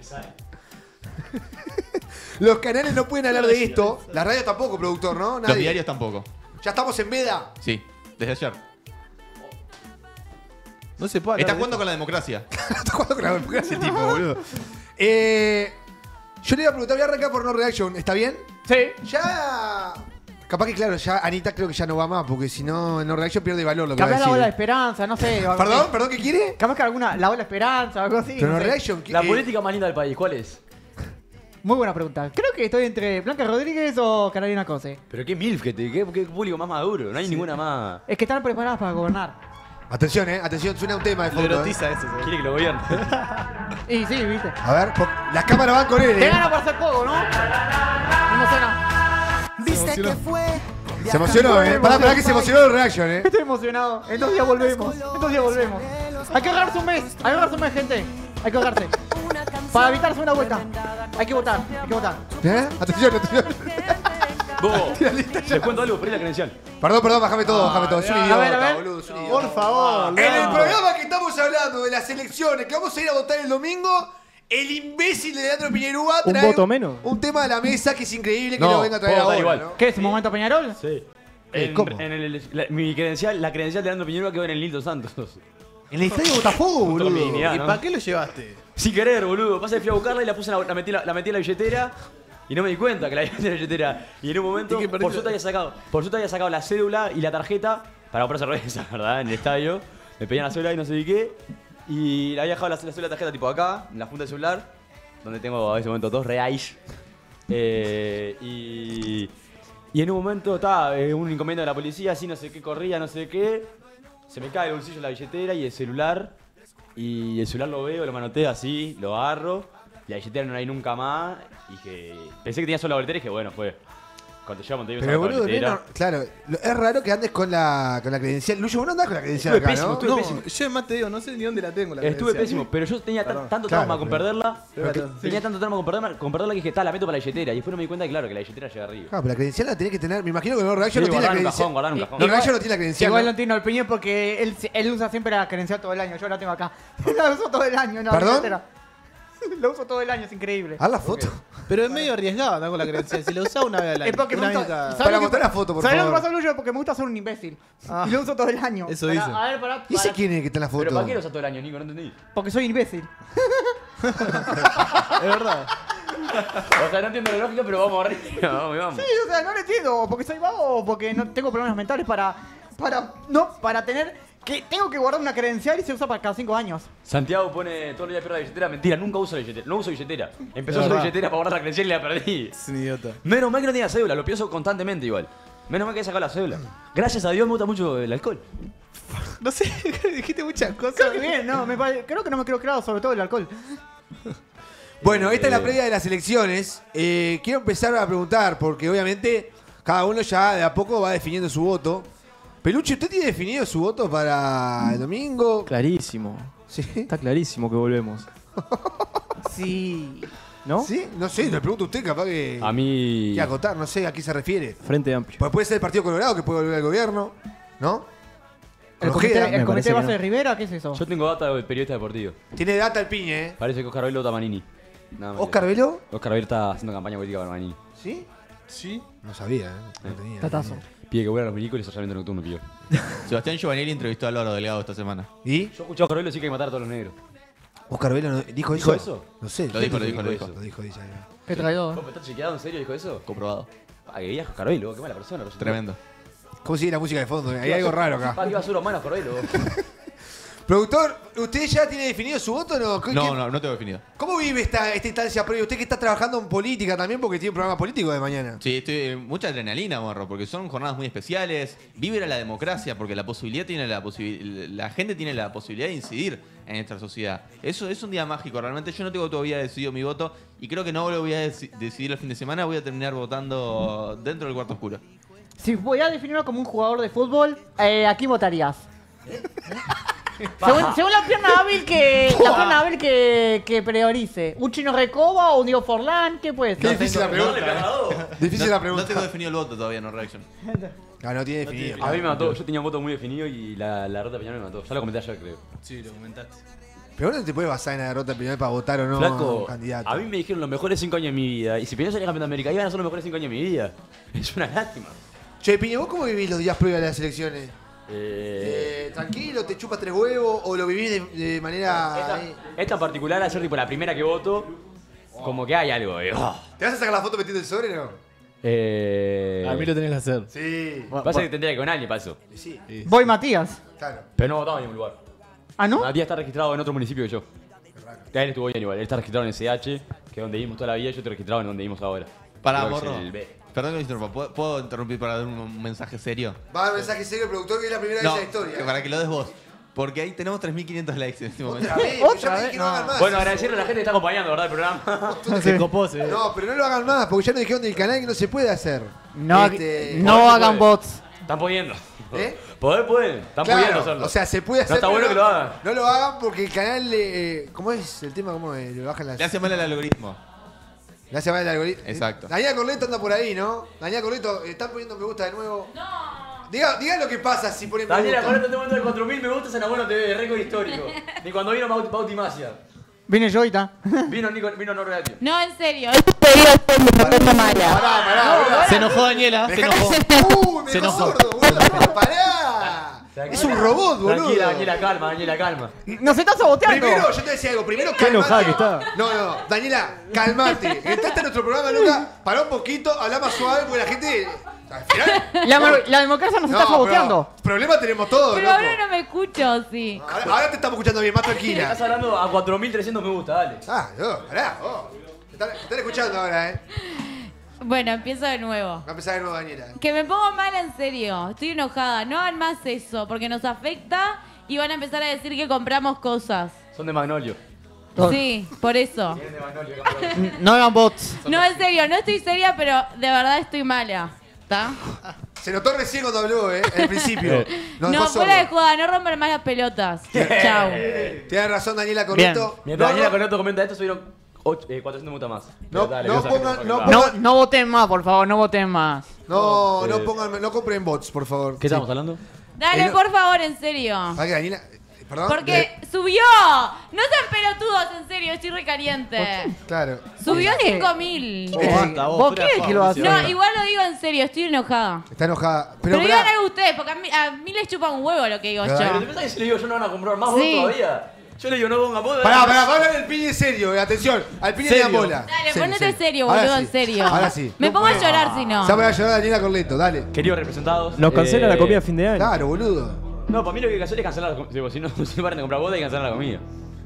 Los canales no pueden hablar de esto. La radio tampoco, productor, ¿no? Los Nadie. diarios tampoco. Ya estamos en veda. Sí, desde ayer. No se puede. Está hablar de jugando con la democracia. Está jugando con la democracia, tipo, boludo. Yo le iba a preguntar, voy a arrancar por No Reaction, ¿está bien? Sí. Ya. Capaz que, claro, ya Anita creo que ya no va más, porque si no, en No Reaction pierde valor lo que va a Capaz la decir. ola de esperanza, no sé. algo ¿Perdón? así. ¿Perdón qué quiere? Capaz que alguna. La ola de esperanza, algo así. Pero no No sé. Reaction. La política más linda del país, ¿cuál es? Muy buena pregunta. Creo que estoy entre Blanca Rodríguez o Carolina Cose. Pero qué milf, qué público más maduro. No hay ninguna más. Es que están preparadas para gobernar. Atención, atención, suena un tema de Le fondo. erotiza eso. ¿sabes? Quiere que lo gobierne. Y sí, viste. A ver, las cámaras van con él, Te gana por hacer poco, ¿no? No emociona. Viste que fue. Se emocionó, Pará que se emocionó el Reaction, Estoy emocionado. En 2 días volvemos. Hay que agarrarse un mes. Gente. Hay que agarrarse. Para evitar la segunda vuelta. Hay que votar. Atención. Vos, les cuento algo, perdí la credencial. Perdón, bájame todo. Es un a idiota, ver. boludo, es un idiota. Por favor. En el no. programa que estamos hablando de las elecciones, que vamos a ir a votar el domingo, el imbécil de Leandro Piñerúa ¿Un trae voto menos? un tema de la mesa que es increíble que No, lo venga a traer puedo votar ahora. igual. ¿no? ¿Qué es? ¿Momento Peñarol? Sí. ¿Cómo? Mi credencial, la credencial de Leandro Piñera quedó en el Nilton Santos. En el estadio de Botafogo, boludo. mi dignidad. ¿Y ¿no? para qué lo llevaste? Sin querer, boludo. Pasa que fui a buscarla y la puse la metí en la billetera y no me di cuenta que la había metido en la billetera. Y en un momento, ¿Y qué por perdiste? suerte había sacado la cédula y la tarjeta para comprar cerveza, ¿verdad? En el estadio. Me pedían la cédula y no sé de qué. Y le había dejado la cédula y la tarjeta tipo acá, en la funda del celular, donde tengo a ese momento 2 reais. Y en un momento estaba un inconveniente de la policía, así no sé qué corría, no sé qué. Se me cae el bolsillo, la billetera y el celular. Y el celular lo veo, lo manoteo así, lo agarro. Y la billetera no la hay nunca más. Y que pensé que tenía solo la billetera y dije, bueno, fue. Cuando llego a Montevideo Pero saco la boludo, billetera. claro, es raro que andes con la credencial. Lucho, vos no andás con la credencial Estuve acá, pésimo, ¿no? estuve No, pésimo. yo además te digo, no sé ni dónde la tengo. La Estuve credencial. pésimo, pero yo tenía tanto Claro, trauma con pero- perderla. Pero- Tenía tanto trauma con perderla que dije, está, la meto para la billetera. Y después no me di cuenta que, claro, que la billetera llega arriba. Claro, pero la credencial la tenés que tener. Me imagino que no Reaction no Sí, tiene la guardar en un credencial. cajón, guardar en un cajón. No Reaction no tiene la credencial. Igual ¿no? no tiene opinión porque él usa siempre la credencial todo el año. Yo la tengo acá. La uso todo el año. No, ¿Perdón? billetera. La uso todo el año, es increíble. Haz la foto. Pero es medio arriesgado andar con la credencial. Si la usaba una vez al año. Es porque me una vez gusta. cada- ¿sabes Para lo que mostrar pa- la foto, por ¿sabes favor. lo que pasa, Lucho? Porque me gusta ser un imbécil. Ah. Y lo uso todo el año. Eso Pará, dice. A ver, pará. ¿Y ese quién es que está en la foto? Pero ¿para qué lo usas todo el año, Nico? No entendí. Porque soy imbécil. Es verdad. O sea, no entiendo la lógica, pero vamos arriba. Vamos. Sí, o sea, no lo entiendo. O porque soy vago o porque no tengo problemas mentales para tener. Que tengo que guardar una credencial y se usa para cada 5 años. Santiago pone todo el día pierdo la billetera. Mentira, nunca uso la billetera. No uso billetera. Empezó a Es usar verdad. billetera para guardar la credencial y la perdí. Es un idiota. Menos mal que no tenía cédula, lo pienso constantemente igual. Menos mal que he sacado la cédula. Gracias a Dios me gusta mucho el alcohol. No sé, dijiste muchas cosas. Creo que bien, no, creo que no me creo claro, sobre todo el alcohol. Bueno, esta es la previa de las elecciones. Quiero empezar a preguntar, porque obviamente cada uno ya de a poco va definiendo su voto. Peluche, ¿usted tiene definido su voto para el domingo? Clarísimo. ¿Sí? Está clarísimo que volvemos. Sí. ¿No? ¿Sí? No sé, le pregunto a usted, capaz que... A mí. que acotar, no sé a qué se refiere. Frente amplio. Pues puede ser el Partido Colorado que puede volver al gobierno, ¿no? ¿El Ojeda. comité, me parece de base que de no. Rivera? ¿Qué es eso? Yo tengo data de periodista deportivo. Tiene data el piñe, ¿eh? Parece que Oscar Velo Tamanini. Nada más. ¿Oscar Velo? Oscar Velo está haciendo campaña política para Manini. ¿Sí? Sí. No sabía, ¿eh? No tenía. Tatazo. Pide que vuelvan los milicos y el estacionamiento nocturno, pidió. Sebastián Giovanelli entrevistó a Álvaro Delgado esta semana. ¿Y? Yo escuché a Oscar Velo decir que hay que matar a todos los negros. ¿Oscar Velo dijo ¿Dijo eso? eso? No sé. Lo dijo, lo dijo. Lo dijo, dice. Qué traidor. ¿Vos estás chequeado en serio? ¿Dijo eso? Comprobado. Ah, que viejo Oscar Velo, qué mala persona. Tremendo. ¿Cómo sigue la música de fondo? Hay algo raro acá. Arriba solo manos, correlo. Productor, ¿usted ya tiene definido su voto o no? No tengo definido. ¿Cómo vive esta instancia previa? Usted que está trabajando en política también porque tiene un programa político de mañana. Sí, estoy mucha adrenalina, morro, porque son jornadas muy especiales. Vibra la democracia, porque la gente tiene la posibilidad de incidir en nuestra sociedad. Eso es un día mágico, realmente. Yo no tengo todavía decidido mi voto y creo que no lo voy a decidir el fin de semana. Voy a terminar votando dentro del cuarto oscuro. Si voy a definirlo como un jugador de fútbol, ¿a quién votarías? Según la pierna hábil que priorice. ¿Un Chino Recoba o un Diego Forlán? ¿Qué puede ser? Difícil la pregunta. Difícil la pregunta. No tengo definido el voto todavía, no reaction. No tiene definido. A mí me mató. Yo tenía un voto muy definido y la derrota de Peñarol me mató. Ya lo comenté ayer, creo. Sí, lo comentaste. Pero no te puedes basar en la derrota Peñarol para votar o no Flaco, candidato. a mí me dijeron los mejores 5 años de mi vida. Y si Peñarol salía campeón de América, iban a ser los mejores 5 años de mi vida. Es una lástima. Che, Piña, ¿vos cómo vivís los días previos a las elecciones? ¿Tranquilo, te chupas 3 huevos o lo vivís de manera... Esta en particular, ayer tipo la primera que voto, como que hay algo. ¿Te vas a sacar la foto metiendo el sobre o no? A mí lo tenés que hacer. Sí. Pasa que tendría que con alguien para eso. Sí, Voy Matías. claro. Pero no votaba en ningún lugar. ¿Ah, no? Matías está registrado en otro municipio que yo. Él estuvo bien igual. Él está registrado en el CH, que es donde vivimos toda la vida. Yo estoy registrado en donde vivimos ahora. Para, Creo que es morro. el B. Perdón que me interrumpa. ¿Puedo interrumpir para dar un mensaje serio? Va a dar mensaje serio el productor que es la primera vez en la historia. para que lo des vos. Porque ahí tenemos 3.500 likes en este momento. Otra vez, ¿Otra ya me vez? dije que no hagan más. Bueno, agradecerle a la gente que está acompañando, ¿verdad? El programa. Se copó, se No, pero no lo hagan más, porque ya nos dijeron del canal que no se puede hacer. No, no Poder hagan puede. bots. Están pudiendo. ¿Eh? Poder pueden. Están pudiendo Claro, hacerlo. o sea, se puede hacer. No está pero bueno que lo hagan. No lo hagan porque el canal, ¿cómo es el tema? ¿Cómo es? Le bajan las... Le hace mal el algoritmo. Le hace mal el algoritmo. Exacto. Daniela Corleto anda por ahí, ¿no? Daniela Corleto, ¿están poniendo me gusta de nuevo? No. Diga lo que pasa si ponen me Daniela, gusta. con este momento de 4.000 me gustas en Abuelo TV, récord histórico. Ni cuando vino Bauti Masia. Vine yo ahorita. Vino Norreatio. No, en serio. Es un pedido de no mala. Pará. Se enojó Daniela, se enojó. Me Se dejó enojó. sordo, boludo. Pará. Es un robot, boludo. Tranquila, Daniela, calma. ¡Nos estás saboteando! Primero, yo te decía algo. Primero, Qué enojada que calmate. está. No. Daniela, calmate. Entraste a nuestro programa, Luca. Pará un poquito, habla más suave porque la gente... Al final... La democracia nos está saboteando. pero problema tenemos todos, Pero loco. ahora no me escucho, sí. Ahora te estamos escuchando bien, más tranquila. Estás hablando a 4.300 me gusta, dale. Pará, Te están escuchando ahora, Bueno, empiezo de nuevo. Va a empezar de nuevo, Daniela. Que me pongo mala en serio. Estoy enojada. No hagan más eso, porque nos afecta y van a empezar a decir que compramos cosas. Son de Magnolio. Sí, por eso. Vienen de Magnolio, campeón. No hagan bots. No, en serio, no estoy seria, pero de verdad estoy mala. ¿Está? Se notó recién cuando habló, al principio. No, dejó fuera de sordo. joda, no rompan más las pelotas. Chau. Tienes razón, Daniela Corneto. Mientras Daniela con esto comenta esto, subieron 400 me gusta más. No, Dale, no cosas que pongan- se no ponen pongan- No voten más, por favor, no voten más. No, no compren bots, por favor. ¿Qué estamos hablando? Dale, no- por favor, en serio. ¿Para que Daniela? Perdón. Porque subió. No sean pelotudos, en serio, estoy recaliente. Claro. Subió a ¿Qué? 5.000. Basta, ¿Vos fuera qué de que lo joda, haces? No, igual lo digo en serio, estoy enojada. Está enojada. Pero pará. digan algo ustedes, porque a mí les chupa un huevo lo que digo Pero yo. Pero te pensás que si le digo yo no van a comprar más Sí. votos todavía. Yo le digo no ponga votos. Pará, va a hablar el Piñe en serio, atención. Al Piñe le dan Serio. bola. Dale, ponete serio, Ahora boludo, sí. en serio. Ahora sí. Me pongo a puede. llorar si no. Se va a llorar Daniela Corleto, dale. Queridos representados. Nos cancela la comida a fin de año. Claro, boludo. No, para mí lo que hay que hacer es cancelar la comida. Digo, si no paran de comprar votos, hay que cancelar la comida.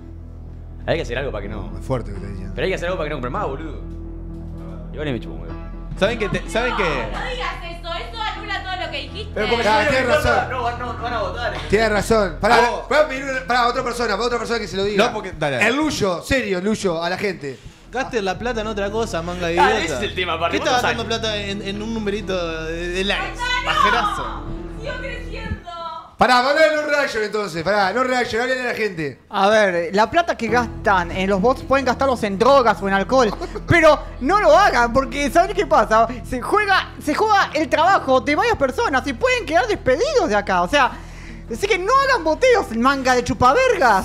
Hay que hacer algo para que no. Es fuerte que te decía. Pero hay que hacer algo para que no compren más, boludo. Igual me chupo un huevo. ¿Saben qué? ¿Saben qué? No digas eso anula todo lo que dijiste. Pero porque Claro, si no tienes me importa, razón. no van a votar. Tienes razón. Pará, Vos. voy a pedir para otra persona que se lo diga. No, porque- dale. El Luyo, serio, Luyo, a la gente. Gasten la plata en otra cosa, manga de Claro, idiota. ese es el tema, aparte. ¿Qué estás ¿Cuántos gastando plata en un numerito de likes? Pajerazo. Sigo creciendo. Pará, vamos a hablar de no reaction entonces. Pará, no reaction, hablen a la gente. A ver, la plata que gastan en los bots pueden gastarlos en drogas o en alcohol, pero no lo hagan porque ¿saben qué pasa? Se juega el trabajo de varias personas y pueden quedar despedidos de acá, o sea, así que no hagan boteos, manga de chupavergas.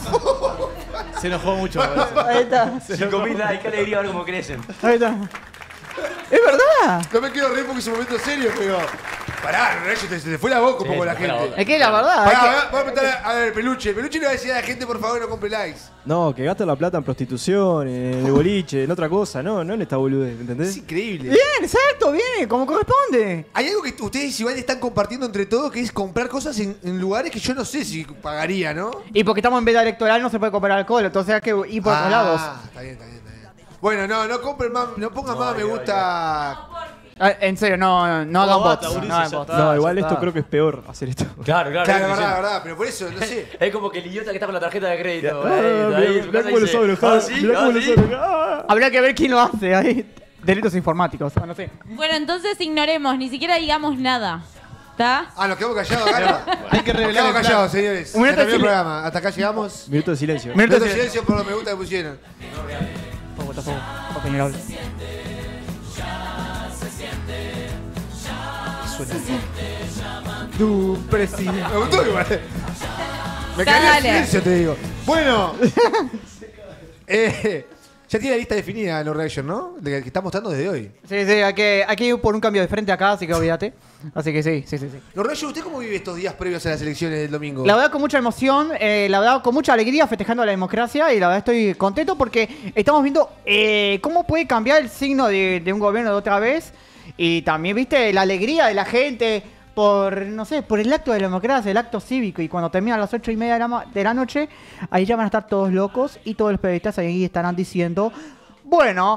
Se enojó mucho. me parece. Ahí está, 5.000 likes, qué alegría ver cómo crecen. ahí está. Es verdad. No me quiero reír porque es un momento serio, pero Pará, se te fue la boca un poco la se fue la gente. boca. Es que la verdad. Pará, es que- vamos a preguntar a ver, Peluche. Peluche le va a decir a la gente, por favor, no compre likes. No, que gasta la plata en prostitución, en el boliche, en otra cosa. No en esta boludez, ¿entendés? Es increíble. Bien, exacto, bien, como corresponde. Hay algo que ustedes igual están compartiendo entre todos, que es comprar cosas en lugares que yo no sé si pagaría, ¿no? Y porque estamos en veda electoral no se puede comprar alcohol, entonces hay que ir por otros lados. Está bien, está bien, está bien. Bueno, no compren más, no pongan más me gusta. En serio, no hagan basta, bots. Ulises, No hagan ya bots. está. No, igual ya esto está. creo que es peor hacer esto. Claro, Claro, verdad, pero por eso, no sé. Es como que el idiota que está con la tarjeta de crédito. Mirá cómo lo sabe enojar. Mirá cómo lo sabe enojar. Habría que ver quién lo hace ahí. Delitos informáticos, no sé. Bueno, entonces ignoremos, ni siquiera digamos nada. ¿Está? Nos quedamos callados acá. Hay que Nos revelar quedamos el plan. callados, señores. Un minuto Ya de terminó el silencio. programa. Hasta acá llegamos. Minuto de silencio. Minuto de silencio por los me gusta que pusieron. Fuego, señor. Tu presidente. Me gustó igual. Me caí en Dale. silencio, te digo. Bueno. Ya tiene la lista definida No Reaction, ¿no? De que está mostrando desde hoy. Sí, hay que ir por un cambio de frente acá, así que olvídate. Así que sí. No Reaction, ¿usted cómo vive estos días previos a las elecciones del domingo? La verdad con mucha emoción, la verdad con mucha alegría festejando la democracia y la verdad estoy contento porque estamos viendo cómo puede cambiar el signo de un gobierno de otra vez y también, viste, la alegría de la gente por, no sé, por el acto de la democracia, el acto cívico y cuando termina a las 8:30 de la noche, ahí ya van a estar todos locos y todos los periodistas ahí estarán diciendo, bueno...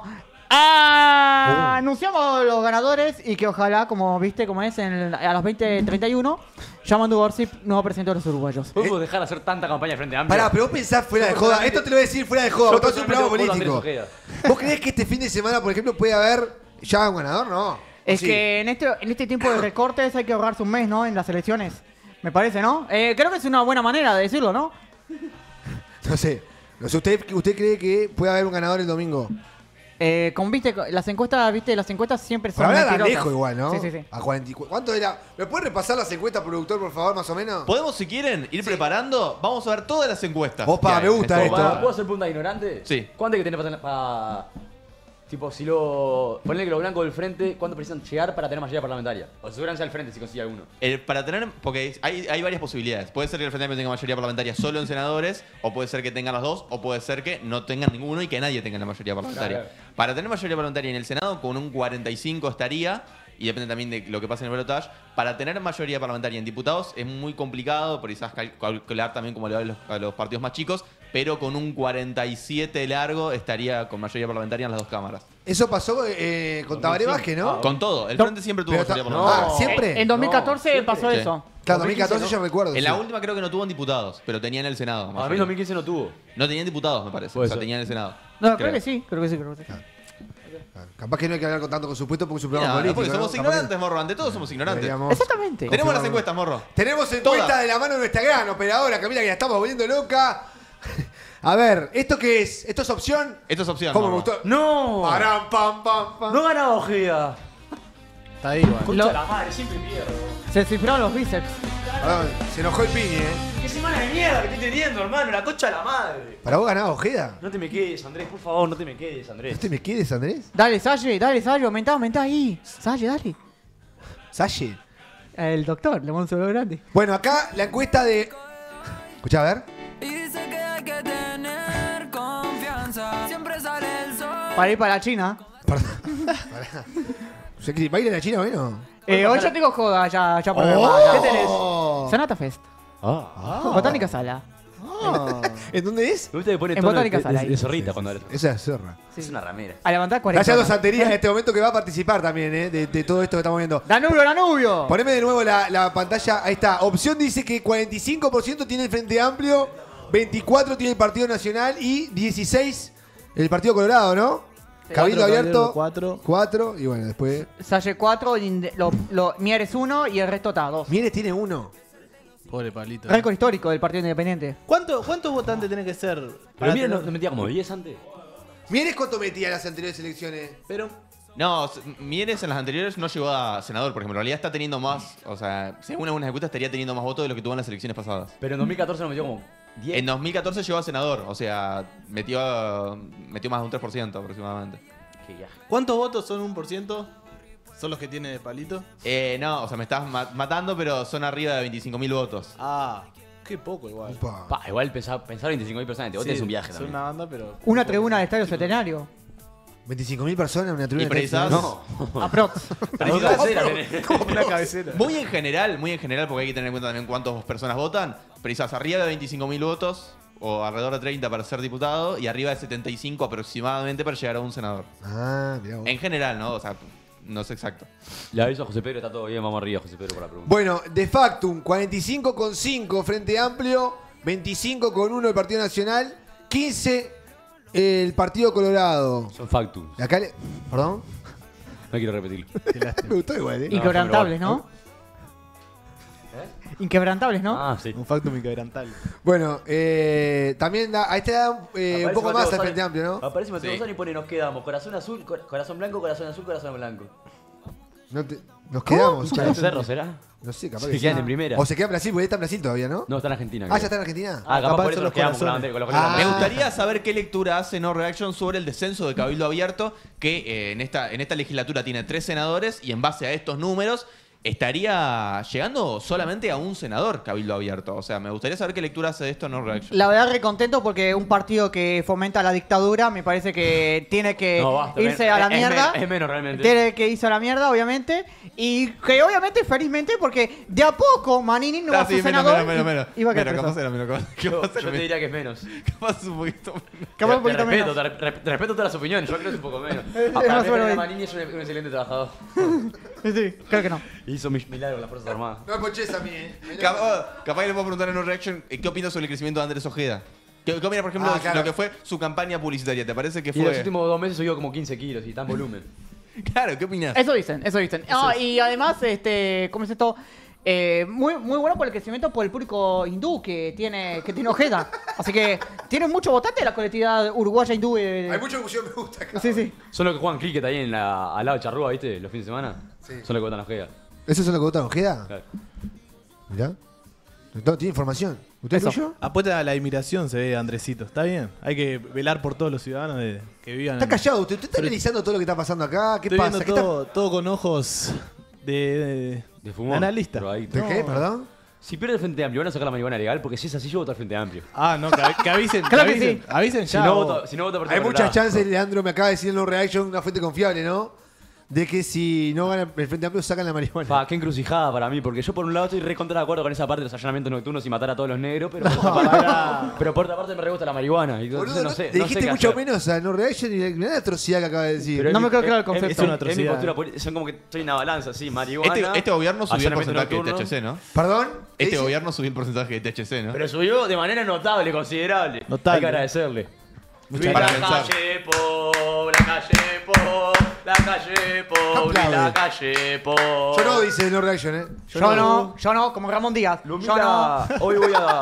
anunciamos los ganadores y que ojalá, como viste, como es a las 20:31, Yamandu Borsip, nuevo presidente de los uruguayos. ¿Podemos dejar de hacer tanta campaña de Frente Amplio? Pará, pero vos pensás fuera de joda. Esto te lo voy a decir fuera de joda. Yo Porque es un programa personalmente voto a político. Andrés Ojeda. ¿Vos creés que este fin de semana, por ejemplo, puede haber ya un ganador? No. Es Sí. que en este tiempo de recortes hay que ahorrarse un mes, ¿no? En las elecciones. Me parece, ¿no? Creo que es una buena manera de decirlo, ¿no? No sé. ¿Usted cree que puede haber un ganador el domingo? Como viste, las encuestas siempre son Para hablar tan mentirosas. lejos igual, ¿no? Sí. A 44. ¿Cuánto era? ¿Me puede repasar las encuestas, productor, por favor, más o menos? ¿Podemos, si quieren, ir preparando? Vamos a ver todas las encuestas. Opa, que hay me gusta en este esto. momento. ¿Puedo hacer pregunta ignorante? Sí. ¿Cuánto hay que tener para tipo, si lo... Ponle que los blancos del frente, ¿cuánto precisan llegar para tener mayoría parlamentaria? O asegúrense al frente si consigue alguno. Para tener, porque hay varias posibilidades. Puede ser que el Frente Amplio tenga mayoría parlamentaria solo en senadores, o puede ser que tengan los dos, o puede ser que no tengan ninguno y que nadie tenga la mayoría parlamentaria. Claro. Para tener mayoría parlamentaria en el Senado, con un 45 estaría, y depende también de lo que pase en el balotaje. Para tener mayoría parlamentaria en diputados es muy complicado, por quizás calcular también como le va a los partidos más chicos, pero con un 47 largo estaría con mayoría parlamentaria en las dos cámaras. Eso pasó con Tabaré Vázquez, ¿no? Con todo, el Frente siempre tuvo Pero mayoría no, parlamentaria. ¿siempre? En 2014 siempre. pasó Sí. eso. Claro, 2014 yo recuerdo. En sí. la última creo que no tuvo en diputados, pero tenía en el Senado. A mí en mayoría. 2015 no tuvo. No tenía en diputados, me parece. Puede O sea, ser. tenía en el Senado. No, creo que sí. Capaz que no hay que hablar tanto con su puesto porque es un programa No, político. porque somos ¿no? ignorantes, Morro. Ante todo somos ignorantes. Deberíamos- Exactamente. Tenemos las encuestas, Morro. Tenemos encuesta Todas. de la mano de nuestra gran operadora, Camila, que la estamos volviendo loca. A ver, ¿esto qué es? ¿Esto es opción? Esto es opción. ¿Cómo me Morro. gustó? ¡No! Param, pam, pam, pam. ¡No ganaba Ojeda! Está ahí, igual. Concha de la madre, siempre pierdo. Se cifraron los bíceps. Perdón, se enojó el Piñi, ¿eh? ¡Qué semana de mierda que estoy teniendo, hermano! ¡La concha de la madre! ¿Para vos ganaba Ojeda? No te me quedes, Andrés, por favor, no te me quedes, Andrés. ¿No te me quedes, Andrés? Dale, Salle, aumentá ahí. Salle, dale. Salle. El doctor, le mando un saludo grande. Bueno, acá la encuesta de... Escuchá, a ver. Para ir para la China. Pará. ¿Baila en la China o no? Hoy yo tengo joda ya por ¿Qué tenés? Sonata Fest. Botánica Sala. ¿En dónde es? Me gusta que pone En tono Botánica de Sala, ahí. zorrita cuando hablas. Esa es Zorra. Es una ramera. A levantar 40. Gracias a dos santerías en este momento que va a participar también, ¿eh? De todo esto que estamos viendo. Danubio. Poneme de nuevo la pantalla. Ahí está. Opción dice que 45% tiene el Frente Amplio, 24% tiene el Partido Nacional y 16% el Partido Colorado, ¿no? Cabildo abierto. 4. Y bueno, después. Salle 4, Mieres 1 y el resto está 2. Mieres tiene 1. Pobre palito. Récord histórico del Partido Independiente. ¿Cuántos votantes tiene que ser? Pero mira, tener- ¿no metía como 10 antes? Mieres cuánto metía en las anteriores elecciones. Pero No, Mieres en las anteriores no llegó a senador, por ejemplo. En realidad está teniendo más, o sea, según algunas encuestas estaría teniendo más votos de lo que tuvo en las elecciones pasadas. Pero en 2014 no metió como 10. En 2014 llegó a senador, o sea, metió más de un 3% aproximadamente. Qué viaje. ¿cuántos votos son 1%? ¿Son los que tiene de palito? No, o sea, me estás matando, pero son arriba de 25.000 votos. Ah, qué poco igual. Upa. Pa, igual pensar 25.000 personas, vos tenés un viaje Son también. una banda, pero... Una tribuna del Estadio Centenario. 25.000 personas en una tribuna. ¿Y precisadas? No. Aprox. Pero cabecera tenés. Como una cabecera. Muy en general, porque hay que tener en cuenta también cuántas personas votan. Precisas arriba de 25.000 votos, o alrededor de 30 para ser diputado, y arriba de 75 aproximadamente para llegar a un senador. Ah, mirá vos. En general, ¿no? O sea, no es exacto. Le aviso a José Pedro, está todo bien, vamos arriba, José Pedro, por la pregunta. Bueno, de factum, 45,5 Frente Amplio, 25,1 el Partido Nacional, 15 el Partido Colorado. Son factum. Y acá ¿Perdón? No quiero repetirlo. Me gustó igual, ¿eh? Inquebrantables, ¿no? Inquebrantables, ¿no? Ah, sí. Un factum inquebrantable. Bueno, también a este da un poco más al Frente Amplio, ¿no? Aparece Mateo Sí. González y pone nos quedamos. Corazón azul, corazón blanco, corazón azul, corazón blanco. Nos quedamos. ¿Hincha de los cerros será? No sé, capaz Se que quedan sí. en primera. O se queda en Brasil, porque está en Brasil todavía, ¿no? No, está en Argentina. Ah, creo. ya está en Argentina. Ah, capaz capaz por eso son nos los quedamos con corazones. los Ah. Me gustaría saber qué lectura hace No Reaction sobre el descenso de Cabildo Abierto, que en esta legislatura tiene 3 senadores y en base a estos números estaría llegando solamente a un senador Cabildo Abierto. O sea, me gustaría saber qué lectura hace de esto No Reaction. La verdad, re contento porque un partido que fomenta la dictadura me parece que tiene que No, basta, irse a la mierda. Es menos realmente. Tiene que irse a la mierda, obviamente. Y que obviamente, felizmente, porque de a poco Manini no va a ser senador. menos. Iba a quedar Capaz preso. era menos. Yo te diría que es menos. Capaz un poquito menos. Capaz un Te poquito respeto, menos. te respeto todas las opiniones. Yo creo que es un poco menos. Es Para más mí, o menos Fernanda ahí. Manini es un excelente trabajador. Sí, creo que no. Hizo milagros en las Fuerzas Armadas. No me ponches a mí, Capaz que le puedo preguntar en No Reaction qué opinas sobre el crecimiento de Andrés Ojeda. ¿Qué opina, por ejemplo, claro. lo que fue su campaña publicitaria? ¿Te parece que Y en los fue...? últimos 2 meses subió como 15 kilos y está en volumen. Claro, ¿qué opinas? Eso dicen, eso dicen. Y además, ¿cómo es esto? Muy, muy bueno por el crecimiento por el público hindú que tiene Ojeda. Así que tiene mucho votante de la colectividad uruguaya hindú. Hay mucho que me gusta acá. Sí, sí. Son los que juegan cricket ahí al lado de Charrúa, ¿viste? Los fines de semana. Sí. Son los que votan a Ojeda. ¿Esos son los que votan Ojeda? Claro. Mirá. No, tiene información. ¿Usted Eso. yo? Apuesta a la admiración se ve Andresito. ¿Está bien? Hay que velar por todos los ciudadanos que vivan. Está callado. ¿Usted está analizando todo lo que está pasando acá? ¿Qué Estoy pasa? viendo ¿Qué está- todo con ojos de De fumón. analista. Drogadicto. ¿De qué? ¿Perdón? Si pierde el Frente Amplio, ¿van a sacar la marihuana legal? Porque si es así, yo voto al Frente Amplio. Ah, no, que avisen. Claro que avisen, sí. avisen Si ya. no, vos. voto por Hay otro muchas lado. chances, Leandro me acaba de decir en No Reaction, una fuente confiable, ¿no? De que si no gana el Frente Amplio sacan la marihuana. Pa, qué encrucijada para mí, porque yo por un lado estoy re contra de acuerdo con esa parte de los allanamientos nocturnos y matar a todos los negros, pero por otra parte me re gusta la marihuana. Y entonces Boludo, no sé, le no sé dijiste qué mucho hacer. menos a No Reaction y mirá la atrocidad que acaba de decir. Pero No es me mi- quedó claro el es- concepto. es- Es una es mi atrocidad. postura política, son como que estoy en una balanza, sí, marihuana. Este gobierno subió el allanamiento porcentaje de nocturno. THC, ¿no? ¿Perdón? ¿Qué Este dice? gobierno subió el porcentaje de THC, ¿no? Pero subió de manera notable, considerable. Notable. Hay que agradecerle. Muchas la gracias. calle Po, la calle Po, la calle Po, Aplaude. la calle Po. Yo no, dice No Reaction, ¿eh? Yo no, como Ramón Díaz. Yo no. Lumila, hoy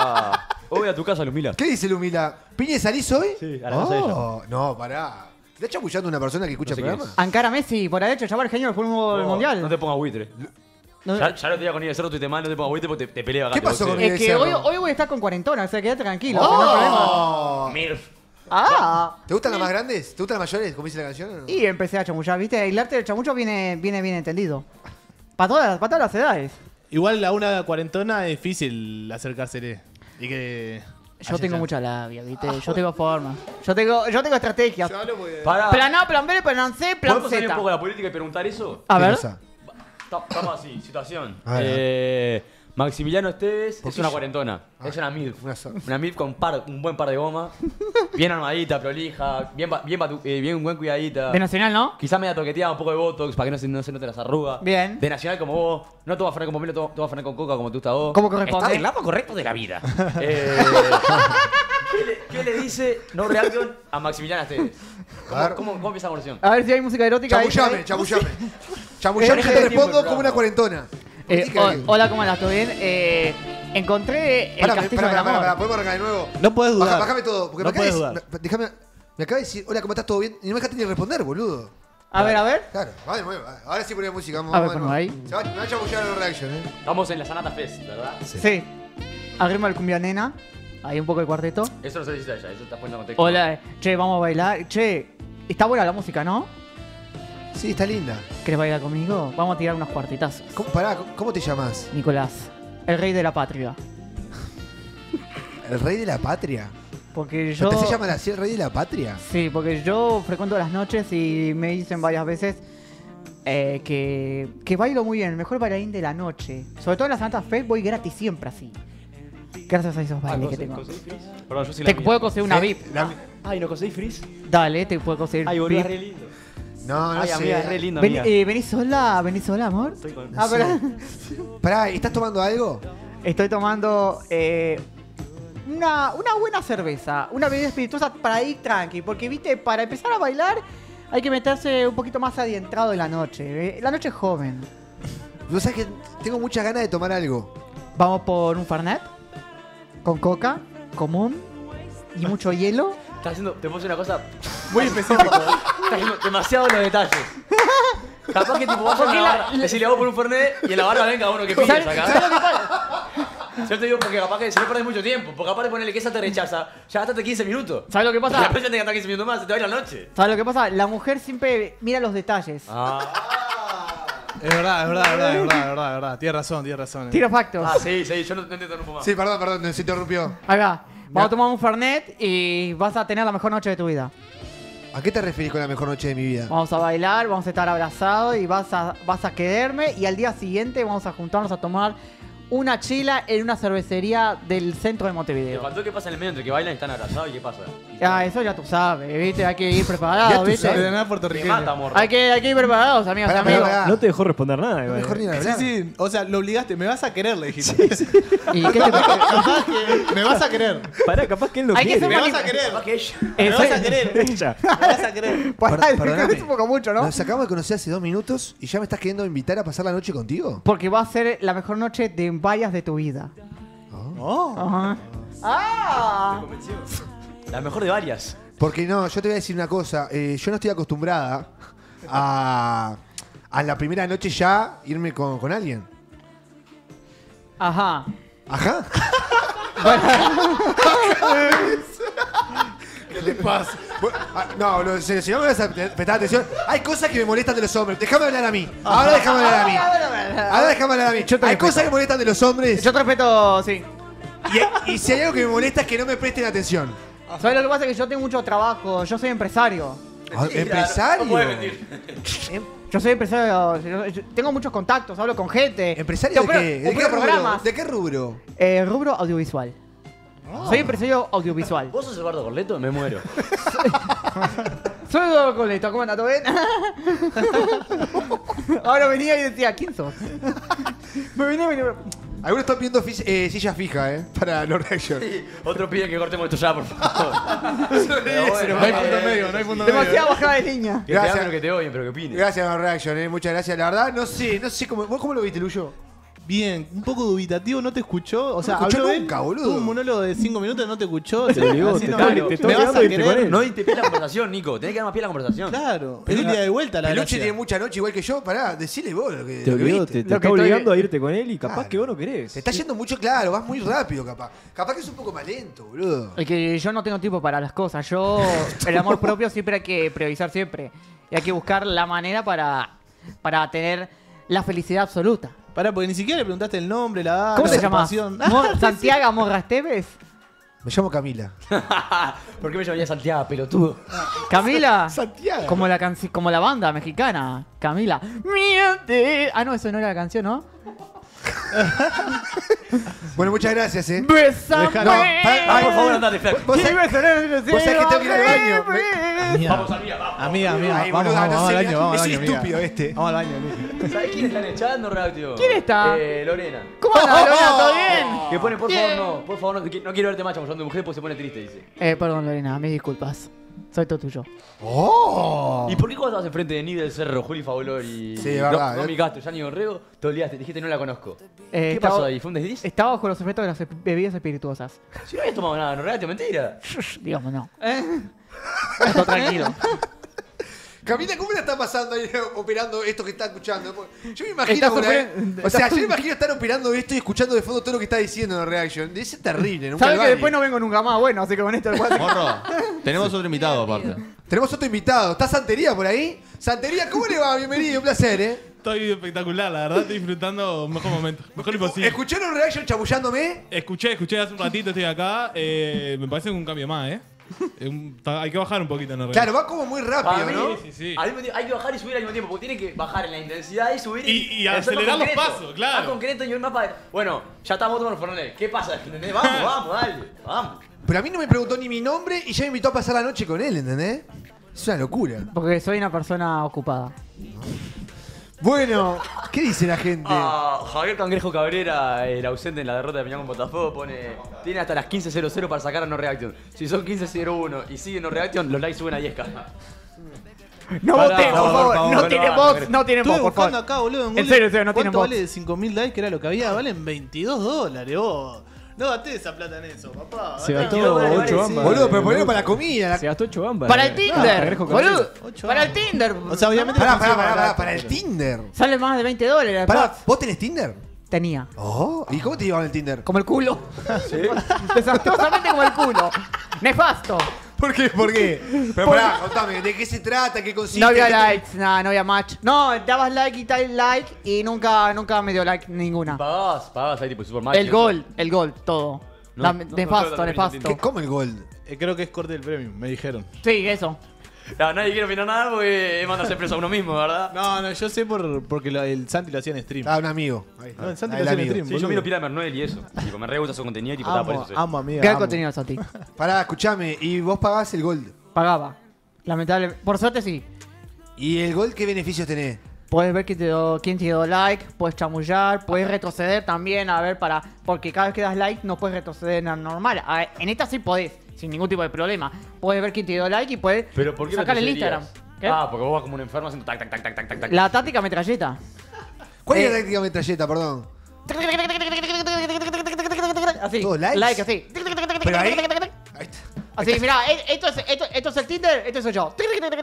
voy a tu casa, Lumila. ¿Qué dice Lumila? ¿Piñe salís hoy? Sí, a la casa de No, pará. ¿Te está chamullando una persona que escucha No sé el quién programa? Ankara Messi, por derecho, llamar el genio del fútbol mundial. No te pongas buitre. No- Ya lo te iba con Cerro, tu mal, no te pongas buitre porque te peleo acá. ¿Qué te pasó boxeo. con Es que Cerro. hoy voy a estar con cuarentona, o sea, quédate tranquilo. no hay problema. Oh. Milf. Ah. ¿Te gustan las más grandes? ¿Te gustan las mayores? ¿Cómo dice la canción? o no? Y empecé a chamullar, ¿viste? El arte del chamullo viene bien entendido. Para todas las edades. Igual a una cuarentona es difícil acercársele. Y que. Yo haya tengo chance. mucha labia, ¿viste? Yo tengo forma. Yo tengo estrategias. Pará. Plan A, plan B, plan C, plan ¿Podemos salir un Z. poco de la política y preguntar eso? A ¿Qué ver. pasa? Estamos así, situación. A ver, Maximiliano Esteves es Poquillo. una cuarentona. Es una MILF. Una Una MILF con un buen par de goma. Bien armadita, prolija, bien buen cuidadita. De Nacional, ¿no? Quizá media toqueteada, un poco de botox para que no se noten las arrugas. Bien. De Nacional como vos. No te vas a frenar como Milo, te vas a frenar con Coca como te gusta a vos. Como corresponde. Está del lado correcto de la vida. ¿Qué le dice No Reaction a Maximiliano Esteves? A ver. ¿Cómo empieza la conversación? A ver si hay música erótica. ahí. Chamullame, chamullame. Chamullame, yo te tiempo respondo el como una programa. cuarentona. Hola, ¿cómo andas? ¿Todo bien? Encontré el castillo del amor. ¿podemos arrancar de nuevo? No puedes dudar. Bájame todo, porque No me acaba de puedes decir, dudar. déjame, me acaba de decir, hola, ¿cómo estás? ¿Todo bien? Y no me dejaste ni responder, boludo. A ver. Claro, va de nuevo. Ahora sí ponemos música, vamos A ver, de nuevo. ponlo ahí. Me va a chamullar la reaction, Estamos en la Sanata Fest, ¿verdad? Sí. Al ritmo del cumbia nena. Ahí un poco de cuarteto. Eso no se dice ella, eso está poniendo en contexto. Hola, che, vamos a bailar. Che, está buena la música, ¿no? Sí, está linda. ¿Querés bailar conmigo? Vamos a tirar unos cuartitazos. Pará, ¿cómo te llamas? Nicolás, el rey de la patria. ¿El rey de la patria? Porque yo... ¿Te se llaman así el rey de la patria? Sí, porque yo frecuento las noches y me dicen varias veces que bailo muy bien, el mejor bailarín de la noche. Sobre todo en la Santa Fe voy gratis siempre así. Gracias a esos bailes que tengo. Perdón, yo soy Te puedo conseguir una VIP. Ay, ¿no conseguís frizz? Dale, te puedo conseguir Ay, boludo, es VIP. re lindo. No Ay, sé. amiga, es re lindo, Vení, amiga. ¿Venís sola, amor? Estoy con... Ah, pero... Pará, ¿estás tomando algo? Estoy tomando una buena cerveza, una bebida espirituosa para ir tranqui, porque viste, para empezar a bailar hay que meterse un poquito más adentrado en la noche. La noche es joven. Vos sabés que tengo muchas ganas de tomar algo. Vamos por un Fernet con coca, común y mucho hielo. Estás haciendo, te puedo decir una cosa muy específica. Estás haciendo demasiado los detalles. Capaz que tipo vaya a la barra, decirle vos por un Fernet y en la barra venga uno que pides ¿Sabes acá. lo que pasa? Yo te digo porque capaz que si no perdés mucho tiempo, porque capaz de ponerle que esa te rechaza, ya gastaste 15 minutos. ¿Sabes lo que Y pasa? después ya te gastas 15 minutos más, se te va a ir la noche. ¿Sabes lo que pasa? La mujer siempre mira los detalles. Es verdad. Tienes razón. Tiro factos. Ah, sí, yo no te interrumpo más. Sí, perdón, se interrumpió. Ahí va. Vamos a tomar un Fernet y vas a tener la mejor noche de tu vida. ¿A qué te referís con la mejor noche de mi vida? Vamos a bailar, vamos a estar abrazados y vas a quererme y al día siguiente vamos a juntarnos a tomar una chila en una cervecería del centro de ¿Te Montevideo. faltó qué pasa en el medio entre que bailan y están abrazados y qué pasa? Ah, eso ya tú sabes, ¿viste? Hay que ir Ya preparados, tú ¿viste? sabes. De nada Te puertorriqueño. mata, morro. Hay que ir preparados, amigos y Pará, amigos. pará. No te dejó responder nada, igual. Mejor ni Sí, hablar. sí. O sea, lo obligaste. Me vas a querer, le dijiste. ¿Y qué te Capaz que me vas a querer. Pará, capaz que él no Hay que quiere. ser Me vas a querer. Capaz que ella... Me vas a querer. Ella. Me vas a querer. Perdóname. Es un poco mucho, ¿no? Nos acabamos de conocer hace 2 minutos y ya me estás queriendo invitar a pasar la noche contigo. Porque va a ser la mejor noche de vallas de tu vida. Oh. Ajá. ¡Ah! La mejor de varias. Porque no, yo te voy a decir una cosa. Yo no estoy acostumbrada a la primera noche ya irme con alguien. Ajá. Ajá. ¿Qué le pasa? No, en serio, si no me vas a prestar atención, hay cosas que me molestan de los hombres. Déjame hablar a mí. Ahora déjame hablar a mí. Ahora déjame hablar a mí. Yo te Hay respeto. cosas que me molestan de los hombres. Yo te respeto, sí. Y si hay algo que me molesta es que no me presten atención. ¿Sabes lo que pasa? Que yo tengo mucho trabajo. Yo soy empresario. ¿Empresario? No puedes mentir. Yo soy empresario. Yo tengo muchos contactos. Hablo con gente. ¿Empresario de Opero- qué? ¿De opero qué rubro? programas. ¿De qué rubro? Rubro audiovisual. Soy empresario audiovisual. ¿Vos sos Eduardo Corleto? Me muero. Soy Eduardo Coleto. ¿Cómo andás? ¿Todo bien? Ahora venía y decía, ¿quién sos? Me venía. Algunos están pidiendo silla fija, para los reaction. Otro pide que cortemos esto ya, por favor. No hay punto medio, no hay punto medio. Demasiada bajada de línea. Que te Gracias. amen o que te odien, pero que opinen. Gracias, no reaction, muchas gracias. La verdad, no sé cómo. ¿Vos cómo lo viste, Luyo? Bien, un poco dubitativo, ¿no te escuchó? O sea, No escuchó habló él, nunca, boludo. tuvo un monólogo de 5 minutos, ¿no te escuchó? Te obligó, Así te no, está- claro, te está me vas obligando a a irte con querer. él. No diste pie a la conversación, Nico. Tenés que dar más pie a la conversación. Claro, es el día de vuelta la Peluche gracia. tiene mucha noche igual que yo. Pará, decile vos lo que, Te lo que obligó, viste. te Lo que está estoy- obligando a irte con él y capaz Claro. que vos no querés. Te está yendo mucho, claro, vas muy rápido, capaz. Capaz que es un poco más lento, boludo. Es que yo no tengo tiempo para las cosas. El amor propio siempre hay que priorizar siempre. Y hay que buscar la manera para tener la felicidad absoluta. Pará, porque ni siquiera le preguntaste el nombre, la edad, ¿Cómo la te llamas? ocupación. ¿Santiago Morra Esteves? Me llamo Camila. ¿Por qué me llamaría Santiago, pelotudo? ¿Camila? Santiago. Como la banda mexicana. Camila. Miente. Ah, no, eso no era la canción, ¿no? Bueno, muchas gracias, Bésame. No, pará, Por favor, andate, flaco. Vos sabés que tengo que ir al baño. Vamos, amiga, vamos. Amiga, Ay, vamos, boludo, vamos no al sé, baño, vamos es al baño, amiga. estúpido este. Vamos al baño, amiga. ¿Sabés quién está echando, Reactio? ¿Quién está? Lorena. ¿Cómo andas, Lorena? ¿Todo bien? Que pone, por favor, no quiero verte más chamullando de mujer porque se pone triste, dice. Perdón, Lorena, mis disculpas. Soy todo tuyo. ¡Oh! ¿Y por qué cuando estabas enfrente de Nidel Cerro, Juli Favolor y Sí, verdad, Romy Castro, Yanni Gorrego, te olvidaste, dijiste no la conozco? ¿Qué estaba- pasó ahí? ¿Fue un desliz? Estaba bajo los efectos de las bebidas espirituosas. Si no habías tomado nada, no, Reactio, mentira. Digamos, no. Todo tranquilo. Camila, ¿cómo la está pasando ahí operando esto que está escuchando? Yo me imagino Está por ahí- sufriendo- O sea, yo me imagino estar operando esto y escuchando de fondo todo lo que está diciendo en la reaction. Debe ser terrible, nunca ¿Sabes que después no vengo nunca más? Bueno, así que con esto del cuatro. Morro, tenemos otro invitado aparte. Tenemos otro invitado. ¿Está Santería por ahí? Santería, ¿cómo le va? Bienvenido, un placer, Estoy espectacular, la verdad, estoy disfrutando mejor momento. Mejor imposible. ¿Escucharon reaction chamullándome? Escuché hace un ratito, estoy acá. Me parece un cambio más, hay que bajar un poquito en el Claro, va como muy rápido, Para mí, ¿no? Sí. Al mismo tiempo, hay que bajar y subir al mismo tiempo, porque tiene que bajar en la intensidad y subir Y hacerlo acelerar los concreto. pasos, claro. Más concreto y el mapa. Bueno, ya estamos tomando Fernet. ¿Qué pasa? ¿Entendés? Vamos, dale. Vamos. Pero a mí no me preguntó ni mi nombre y ya me invitó a pasar la noche con él, ¿entendés? Es una locura. Porque soy una persona ocupada. Bueno, ¿qué dice la gente? Javier Cangrejo Cabrera, el ausente en la derrota de Peñarol con Botafogo, pone: tiene hasta las 15:00 para sacar a No Reaction. Si son 15:01 y sigue No Reaction, los likes suben a 10k. No Pará, voten, por favor. No tienen voz, no tienen voz, Estuve por favor. buscando acá, boludo. En serio, no tienen ¿Cuánto voz. vale 5.000 likes? Que era lo que había. Valen $22, vos. No gasté esa plata en eso, papá. Se Gasté gastó 22 8 dólares. ambas. Boludo, pero ponelo para la comida. Se gastó 8 ambas. Para el Tinder, Cangrejo boludo. Ocho Para el años. Tinder. O sea, obviamente. Para el Tinder. Sale más de $20. Pará, Pots. ¿vos tenés Tinder? Tenía. Oh, ¿y cómo te llevaban el Tinder? Como el culo. Desastrosamente como el culo. Nefasto. ¿Por qué? ¿Por qué? Pero pará, contame, ¿de qué se trata? ¿Qué consiste? No había ¿Qué te- likes, nada, no había match. No, dabas like y tal like y nunca me dio like ninguna. Pagabas ahí tipo Supermatch. El gol, todo. No, Nefasto, nefasto. ¿Qué? ¿Cómo el Gold? Creo que es corte del premium, me dijeron. Sí, eso. No, nadie quiere opinar nada porque es mandarse preso a uno mismo, ¿verdad? No, yo sé porque el Santi lo hacía en stream. Ah, un amigo. Ahí está. No, el Santi Ah, lo el hacía en amigo. stream. Sí, yo boludo. miro pila de Manuel y eso. Tipo, me re gusta su contenido y tipo, por Amo, eso sé. amo, amiga. Gran amo. contenido, Santi. Pará, escuchame, ¿y vos pagás el Gold? Pagaba. Lamentablemente. Por suerte sí. ¿Y el Gold qué beneficios tenés? Puedes ver quién te dio like, puedes chamullar, puedes retroceder también, a ver, porque cada vez que das like no puedes retroceder en la normal. En esta sí podés, sin ningún tipo de problema. Puedes ver quién te dio like y puedes Pero ¿por qué sacar el retrocederías? Instagram. ¿Qué? Ah, porque vos vas como un enfermo haciendo tac, tac, tac, tac, tac, tac, tac. La táctica metralleta. ¿Cuál es la táctica metralleta, perdón? Así. ¿Todos likes? Like así. Pero ahí... Ahí está. Así, mirá, esto es el Tinder, esto soy yo.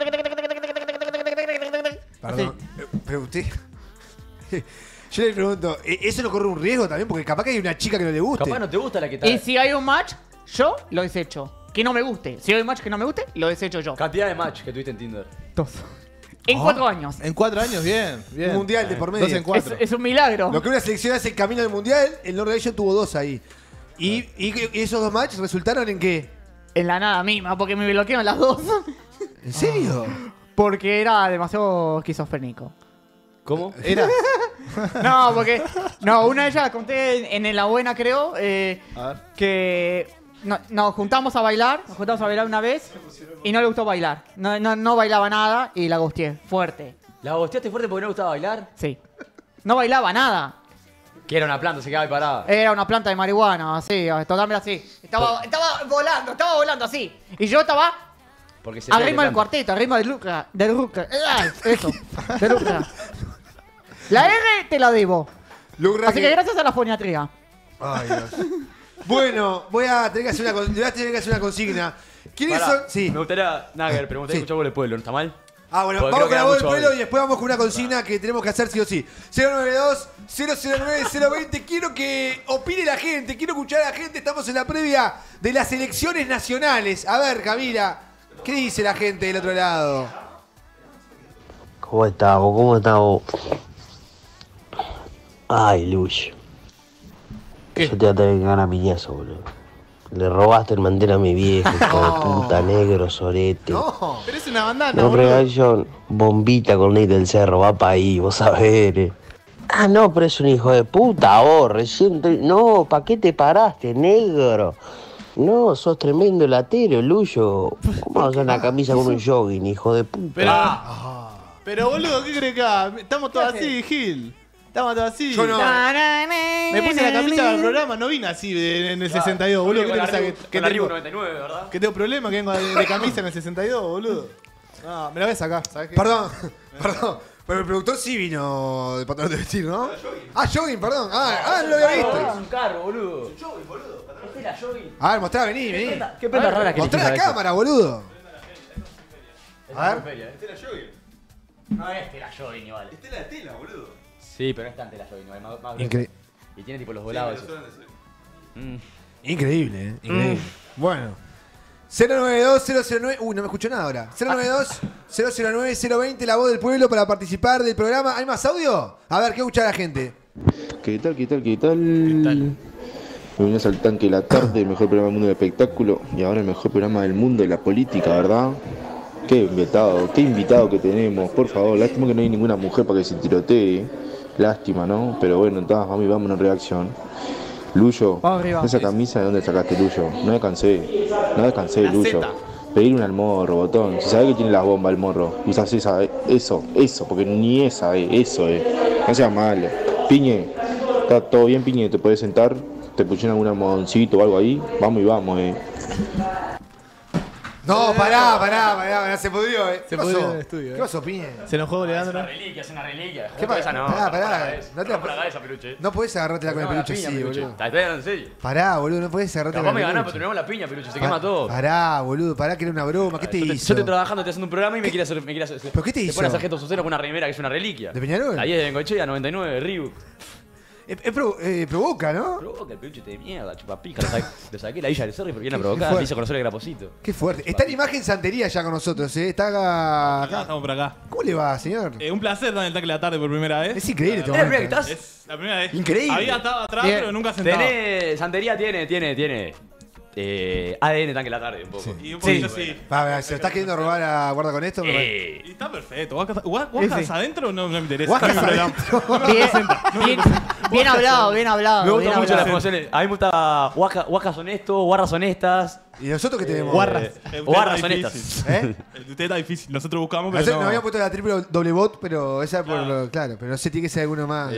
Perdón, pero usted... Yo le pregunto, ¿eso no corre un riesgo también? Porque capaz que hay una chica que no le guste. Capaz no te gusta la que está. Y si hay un match, yo lo desecho. Que no me guste. Si hay un match que no me guste, lo desecho yo. Cantidad de match que tuviste en Tinder. Dos. En 4 años. En 4 años, bien. Un mundial de por medio. 2 en 4. Es un milagro. Lo que una selección hace el camino del mundial, el No Reaction tuvo 2 ahí. ¿Y esos 2 matches resultaron en qué? En la nada misma, porque me bloquearon las dos. ¿En serio? Porque era demasiado esquizofrénico. ¿Cómo? Era. No, porque. No, una de ellas la conté en La Buena, creo. A ver. Que. Nos juntamos a bailar. Nos juntamos a bailar una vez. Y no le gustó bailar. No bailaba nada y la gusteé. Fuerte. ¿La gosteaste fuerte porque no le gustaba bailar? Sí. No bailaba nada. Que era una planta, se quedaba ahí parada. Era una planta de marihuana, así, totalmente así. Estaba volando así. Y yo estaba Porque se al pega ritmo de del planta. cuarteto, al ritmo del Lucra. Eso, de Lucra. La R te la debo. Lucra Así que gracias a la foniatría. Ay, Dios. Bueno, voy a tener que hacer una consigna. ¿Quiénes Pará, son? Sí. Me gustaría, Nagger, pero me gustaría Sí. escuchar Voz del Pueblo, ¿no está mal? Ah, bueno, Porque vamos creo con que la era voz del mucho pueblo audio. y después vamos con una consigna que tenemos que hacer sí o sí. 092-009-020. Quiero que opine la gente, quiero escuchar a la gente. Estamos en la previa de las elecciones nacionales. A ver, Camila, ¿qué dice la gente del otro lado? ¿Cómo estamos? ¿Cómo estamos? Ay, Lucho. Yo te voy a tener que ganar a mi niezo, boludo. Le robaste el mantel a mi viejo, hijo de puta, negro, sorete. No. Pero es una bandana, No, boludo. Reaction, bombita con Nate del Cerro, va pa' ahí, vos sabés. Ah, no, pero es un hijo de puta, vos, No, ¿pa' qué te paraste, negro? No, sos tremendo latero, Lucho. ¿Cómo vas a usar una camisa con un jogging, hijo de puta? Pero boludo, ¿qué crees que haga? Estamos todos así, Gil. Estamos todos así. Yo no. Me puse la camisa del programa, no vine así en el 62, boludo. ¿Qué te pensás que Con la Reebok tengo? 99, ¿verdad? Que tengo problema, que vengo de camisa en el 62, boludo. No, me la ves acá, ¿sabes qué? Perdón. Pero el productor sí vino de pantalón de vestir, ¿no? Ah, jogging, perdón. Ah, no lo había Es visto. un carro, boludo. Es un jogging, boludo. Este es la jogging. A ver, mostrá, vení. Qué prenda rara que Mostrá la cámara, boludo. A ver. Este es la jogging. No es Tela Joy, igual. Es tela de tela, boludo. Sí, pero no es tan Tela Joy, igual. Más Increíble. y tiene tipo los volados. Increíble, Increíble. Bueno. 092-009. Uy, no me escucho nada ahora. 092-009-020, la voz del pueblo para participar del programa. ¿Hay más audio? A ver, ¿qué escucha la gente? ¿Qué tal? Bienvenidos al Tanque de la Tarde, el mejor programa del mundo del espectáculo y ahora el mejor programa del mundo de la política, ¿verdad? Qué invitado que tenemos, por favor. Lástima que no hay ninguna mujer para que se tirotee. Lástima, ¿no? Pero bueno, entonces, mami, vámonos en reacción. Luyo, esa camisa, ¿de dónde sacaste, Luyo? No descansé, Luyo. Pedir un al morro, botón. Si sabés que tiene las bombas el morro, usás esa, eso, porque ni esa, eso, No seas malo. Piñe, está todo bien, Piñe, te puedes sentar. Te pusieron algún almohadoncito o algo ahí. Vamos y vamos, No, pará, se pudrió, Se pudrió el estudio, ¿Qué pasó, Piñe? Se enojó Leandro. Es una reliquia. ¿Qué pasa? No, Pará. No te la cabeza, peluche. No podés agarrártela con el peluche así, boludo. ¿Estás hablando en serio? Pará, boludo, no podés agarrártela Capaz con me el ganás, pero peluche. tenemos la piña, peluche. Se quema todo. Pará, boludo, que era una broma. ¿Qué te hizo? Yo estoy trabajando, estoy haciendo un programa y me quiere hacer. ¿Pero qué te hizo? Se pone a hacer gestos con una remera que es una reliquia. ¿De Peñarol? La 10 de Bengochea, 99 de Reebok. Provoca, ¿no? Provoca el peluche de mierda, chupapica. Lo saqué la Villa del Cerro y viene a provocar. Me hizo conocer el graposito. Qué fuerte. Está en Imagen Santería ya con nosotros, Está acá. Estamos por acá. ¿Cómo le va, señor? Un placer estar en el Tanque de la Tarde por primera vez. Es increíble, ¿Es la primera que estás? Es la primera vez. Increíble. Había estado atrás, pero nunca sentado. Santería tiene. ADN Tanque de la Tarde, un poco. Y un poquito sí. ¿Se lo estás queriendo robar a Guarda con esto? Y está perfecto. ¿Guajas adentro? No me interesa. Guajas No me Bien hablado. Me gustan mucho las promociones. A mí me gusta guajas honestos, guarras honestas. ¿Y nosotros qué tenemos? Guarras. Guarras honestas. El de usted está difícil. Nosotros buscamos, pero Nos habíamos puesto la triple doble bot, pero esa por claro, pero no sé, tiene que ser alguno más.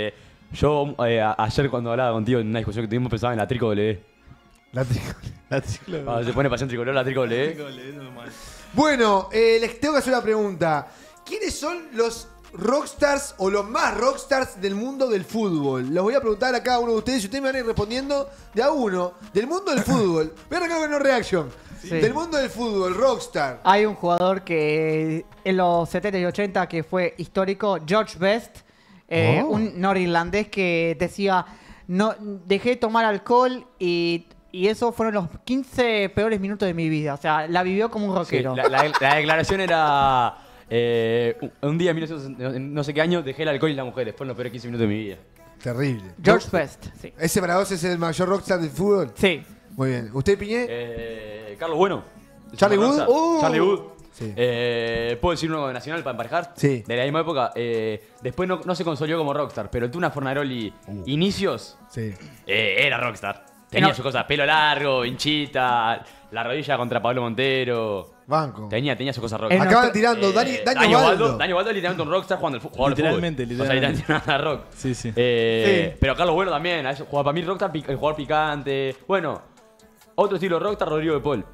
Yo ayer cuando hablaba contigo en una discusión que tuvimos pensaba en la triple. La triple. Se pone pasión tricolor la triple. Bueno, les tengo que hacer una pregunta. ¿Quiénes son los rockstars o los más rockstars del mundo del fútbol? Los voy a preguntar a cada uno de ustedes y ustedes me van a ir respondiendo de a uno. Del mundo del fútbol. Voy a arrancar con una reaction. Sí. Del mundo del fútbol, rockstar. Hay un jugador que en los 70 y 80 que fue histórico, George Best, un norirlandés que decía, no dejé de tomar alcohol y eso fueron los 15 peores minutos de mi vida. O sea, la vivió como un rockero. Sí, la declaración era... un día en no sé qué año dejé el alcohol y la mujer. Fueron los peores 15 minutos de mi vida. Terrible. George Best, sí. ¿Ese para vos es el mayor rockstar del fútbol? Sí. Muy bien. ¿Usted, Piñé? Carlos Bueno. ¿Charlie Wood? Charlie Wood. Sí. ¿Puedo decir uno de Nacional para emparejar? Sí. De la misma época. Después no se consolidó como rockstar, pero el Tuna Fornaroli, inicios, era rockstar. Tenía sus cosas, pelo largo, hinchita, la rodilla contra Pablo Montero. Banco. Tenía sus cosas rockstar. Acaban tirando Dani Osvaldo. Dani Osvaldo literalmente un rockstar jugando al fútbol. Literalmente. O sea, literalmente rock. Sí. Pero Carlos Bueno también. Jugaba para mí rockstar, el jugador picante. Bueno, otro estilo rockstar, Rodrigo de Paul.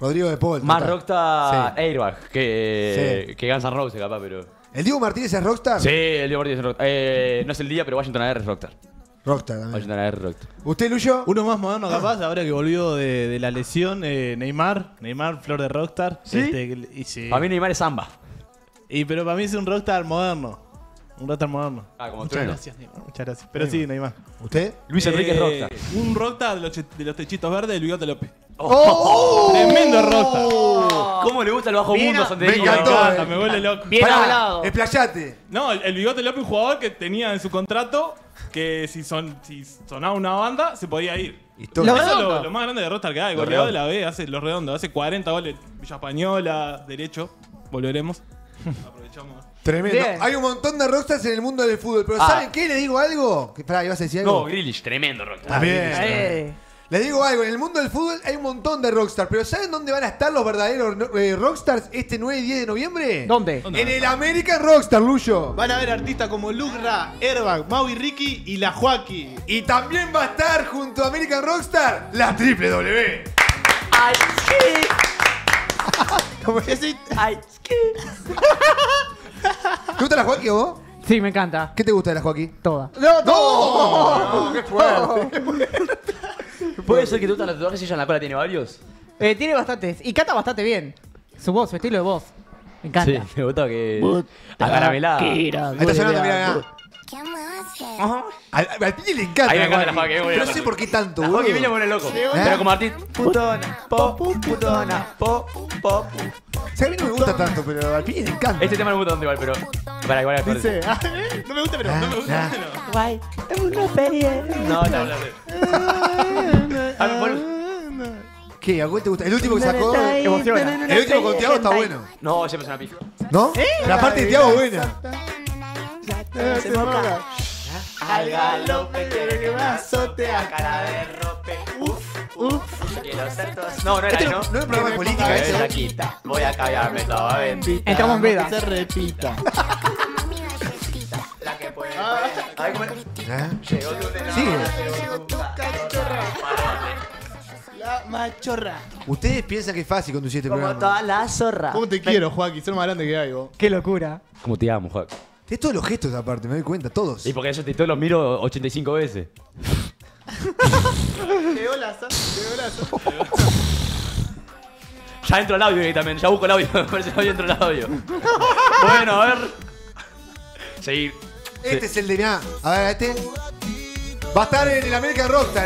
Más rockstar Airbag que Guns N' Roses, capaz, pero... ¿El Diego Martínez es rockstar? Sí, el Diego Martínez es rockstar. No es el día, pero Washington AR es rockstar. Rockstar también. Washington AR es rockstar. ¿Usted, Luyo? Uno más moderno capaz, ahora que volvió de la lesión, Neymar, flor de rockstar. ¿Sí? Sí. Para mí Neymar es samba. Pero para mí es un rockstar moderno. Como muchas gracias, Neymar. Muchas gracias. Pero sí, Neymar. ¿Usted? Luis Enrique es rockstar. Un rockstar de los techitos verdes del Bigote López. Tremendo rockstar. ¿Cómo le gusta el bajo mundo a Santería? Me encantó. Me vuelve loco. Bien hablado. Explayate. No, el Bigote López, un jugador que tenía en su contrato que si sonaba una banda, se podía ir. Eso es lo más grande de rockstar que hay. Goleador de la B, hace los redondos, hace 40 goles. Villa Española, derecho. Volveremos. Aprovechamos. Tremendo. Bien. Hay un montón de rockstars en el mundo del fútbol, pero ¿saben qué? ¿Le digo algo? Pará, ¿ibas a decir algo? No, Grealish, tremendo rockstar. Bien. Les digo algo, en el mundo del fútbol hay un montón de rockstars, pero ¿saben dónde van a estar los verdaderos rockstars este 9 y 10 de noviembre? ¿Dónde? En el American Rockstar, Luyo. Van a ver artistas como Lugra, Airbag, Maui Ricky y La Joaquí. Y también va a estar junto a American Rockstar la Triple W. ¡Ay, sí! ¿Cómo es? ¡Ay, sí! ¿Te gusta la Joaquí a vos? Sí, me encanta. ¿Qué te gusta de la Joaquí? Toda. ¡No! ¡Qué fuerte! ¿Puede ser que te gustan los tatuajes y ella en la cola tiene varios? Tiene bastantes. Y canta bastante bien. Su voz, su estilo de voz. Me encanta. Sí, me gusta que. Acaramelada. Ahí está sonando, mirá. Al Piñe le encanta. Ahí me encanta la Joaquín. Joaquín, Pero no sé por qué tanto, Joaquín boludo. Viña pone loco. ¿Eh? Pero como Martín. Putona, pop, putona, pop, pop. O sea, a mí no me gusta tanto, pero al Piñe le encanta. Este tema no me gusta tanto igual, pero. Para igual a Dice, No me gusta, pero no me gusta. guay, es una feria. No, no, no. ¿Qué? ¿A cuál te gusta? El último que sacó. Emociona. El último con Tiago está bueno. No, siempre es una pija. ¿No? La parte de Tiago es buena. Se moca. Al galope quiere que me azote a cara de rope. Quiero ser todos. No, no era ahí, ¿no? No es un programa de política ese. Saquita, voy a cagarme toda bendita. Entramos en vida. Se repita. La que puede. Sigue. La machorra. Ustedes piensan que es fácil conducir este Como programa. toda la zorra. ¿Cómo te quiero, Joaquín? Ser más grande que hay, vos. Qué locura. ¿Cómo te amo, Joaquín? Tienes todos los gestos aparte, me doy cuenta, todos. Y porque yo todos los miro 85 veces. Llegó la zorra. Ya entro al audio directamente, ya busco el audio. Me parece que hoy entro al audio. Bueno, a ver. Seguir. Este es el de nada. A ver, este. Va a estar en el American Rockstar,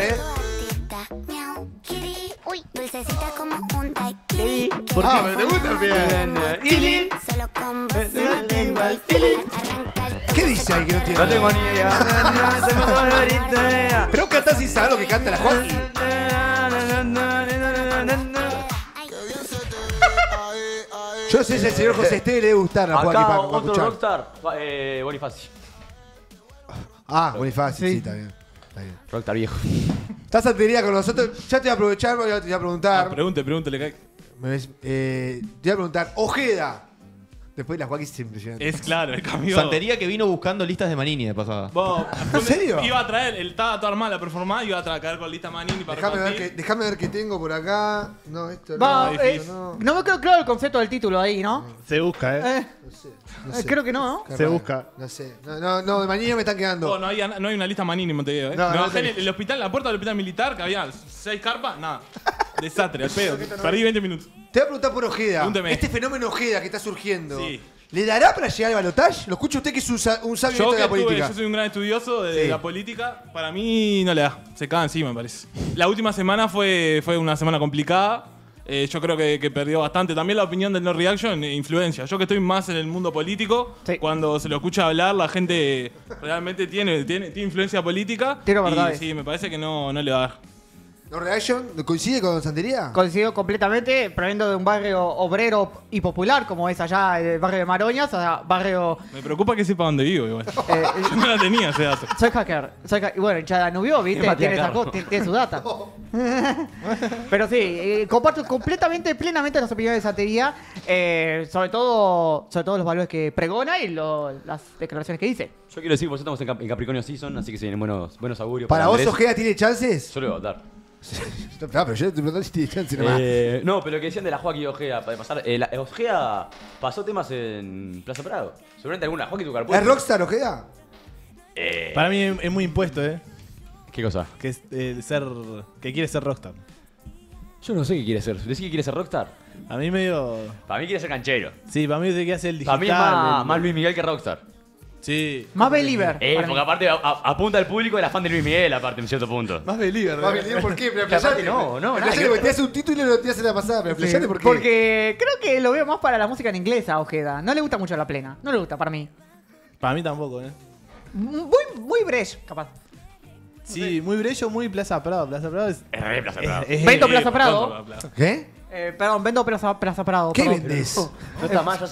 Uy, dulcecita como un daiquiri. Pero te gusta bien. Solo con vos ¿Qué dice ahí que no tiene? No tengo ni idea. Pero cantás sin saber lo que canta la Joaquín. Yo sé si el señor José Esteve le debe gustar a Joaquín Acá para otro escuchar. rockstar. Bonifacio. Bonifacio, sí, está bien. Rockstar viejo. Estás santería con nosotros. Ya te voy a aprovechar, te voy a preguntar. Pregúntele, Kai. Te voy a preguntar, Ojeda. Después la Joaquín es impresionante. Es claro, el cambio. Santería que vino buscando listas de Manini de pasada. ¿En serio? Iba a traer, él estaba toda armada la performance, iba a caer con lista Manini para Déjame ver qué tengo por acá. No, esto Va, no. Esto no me quedó claro el concepto del título ahí, ¿no? Se busca, No sé. Creo que no, ¿no? Se busca. No sé. No, de Manini me están quedando. No hay una lista Manini en Montevideo, ¿eh? No, Me no bajé en tenés. el hospital, la puerta del hospital militar, que había 6 carpas, nada. Desastre, al pedo. Perdí 20 minutos. Te voy a preguntar por Ojeda. Pregúnteme. Este fenómeno Ojeda que está surgiendo. Sí. ¿Le dará para llegar al balotaje? Lo escucha usted que es un sabio Yo de la que política. yo soy un gran estudioso de Sí. la política, para mí no le da. Se caga encima, me parece. La última semana fue una semana complicada. Yo creo que perdió bastante. También la opinión del No Reaction influencia. Yo que estoy más en el mundo político, cuando se lo escucha hablar, la gente realmente tiene influencia política. Tiro y verdades. sí, me parece que no le va a dar. ¿No Reaction coincide con Santería? Coincido completamente, proveniendo de un barrio obrero y popular como es allá el barrio de Maroñas, o sea, barrio... Me preocupa que sepa dónde vivo igual. Yo no la tenía ese dato. Soy hacker. Y bueno, ya Danubio, ¿viste? Es Tiene, Matías tiene su data. Pero sí, comparto completamente, plenamente las opiniones de Santería, sobre todo los valores que pregona y las declaraciones que dice. Yo quiero decir, vosotros estamos en Capricornio Season, así que se vienen buenos augurios. ¿Para vos Andrés. Ojeda tiene chances? Yo le voy a votar. Pero yo te pregunté si tiene chances nomás. No, pero lo que decían de la Joaquín y Ojeda, para pasar. Ojeda pasó temas en Plaza Prado. Seguramente alguna Joaquín tu carpuesto. ¿Es Rockstar Ojeda? Para mí es muy impuesto, ¿Qué cosa? Que es que quiere ser rockstar. Yo no sé qué quiere ser. ¿Decís que quiere ser rockstar? A mí medio... Para mí quiere ser canchero. Sí, para mí es de que hace el digital. Para mí es más Luis Miguel que rockstar. Sí. Más believer. Porque aparte apunta al público el afán de Luis Miguel, aparte, en cierto punto. Más believer. ¿Más believer por qué? Pero aparte no, nada. Te hace un título y lo te hace la pasada, pero playate por qué. Porque creo que lo veo más para la música en inglés a Ojeda. No le gusta mucho la plena. No le gusta, para mí. Para mí tampoco, Muy bresh, capaz. Sí, muy Brello, muy Plaza Prado. Plaza Prado es... Es re Plaza Prado. Vendo Plaza Prado. ¿Qué? Perdón, vendo Plaza Prado. ¿Qué perdón. vendés? No está más,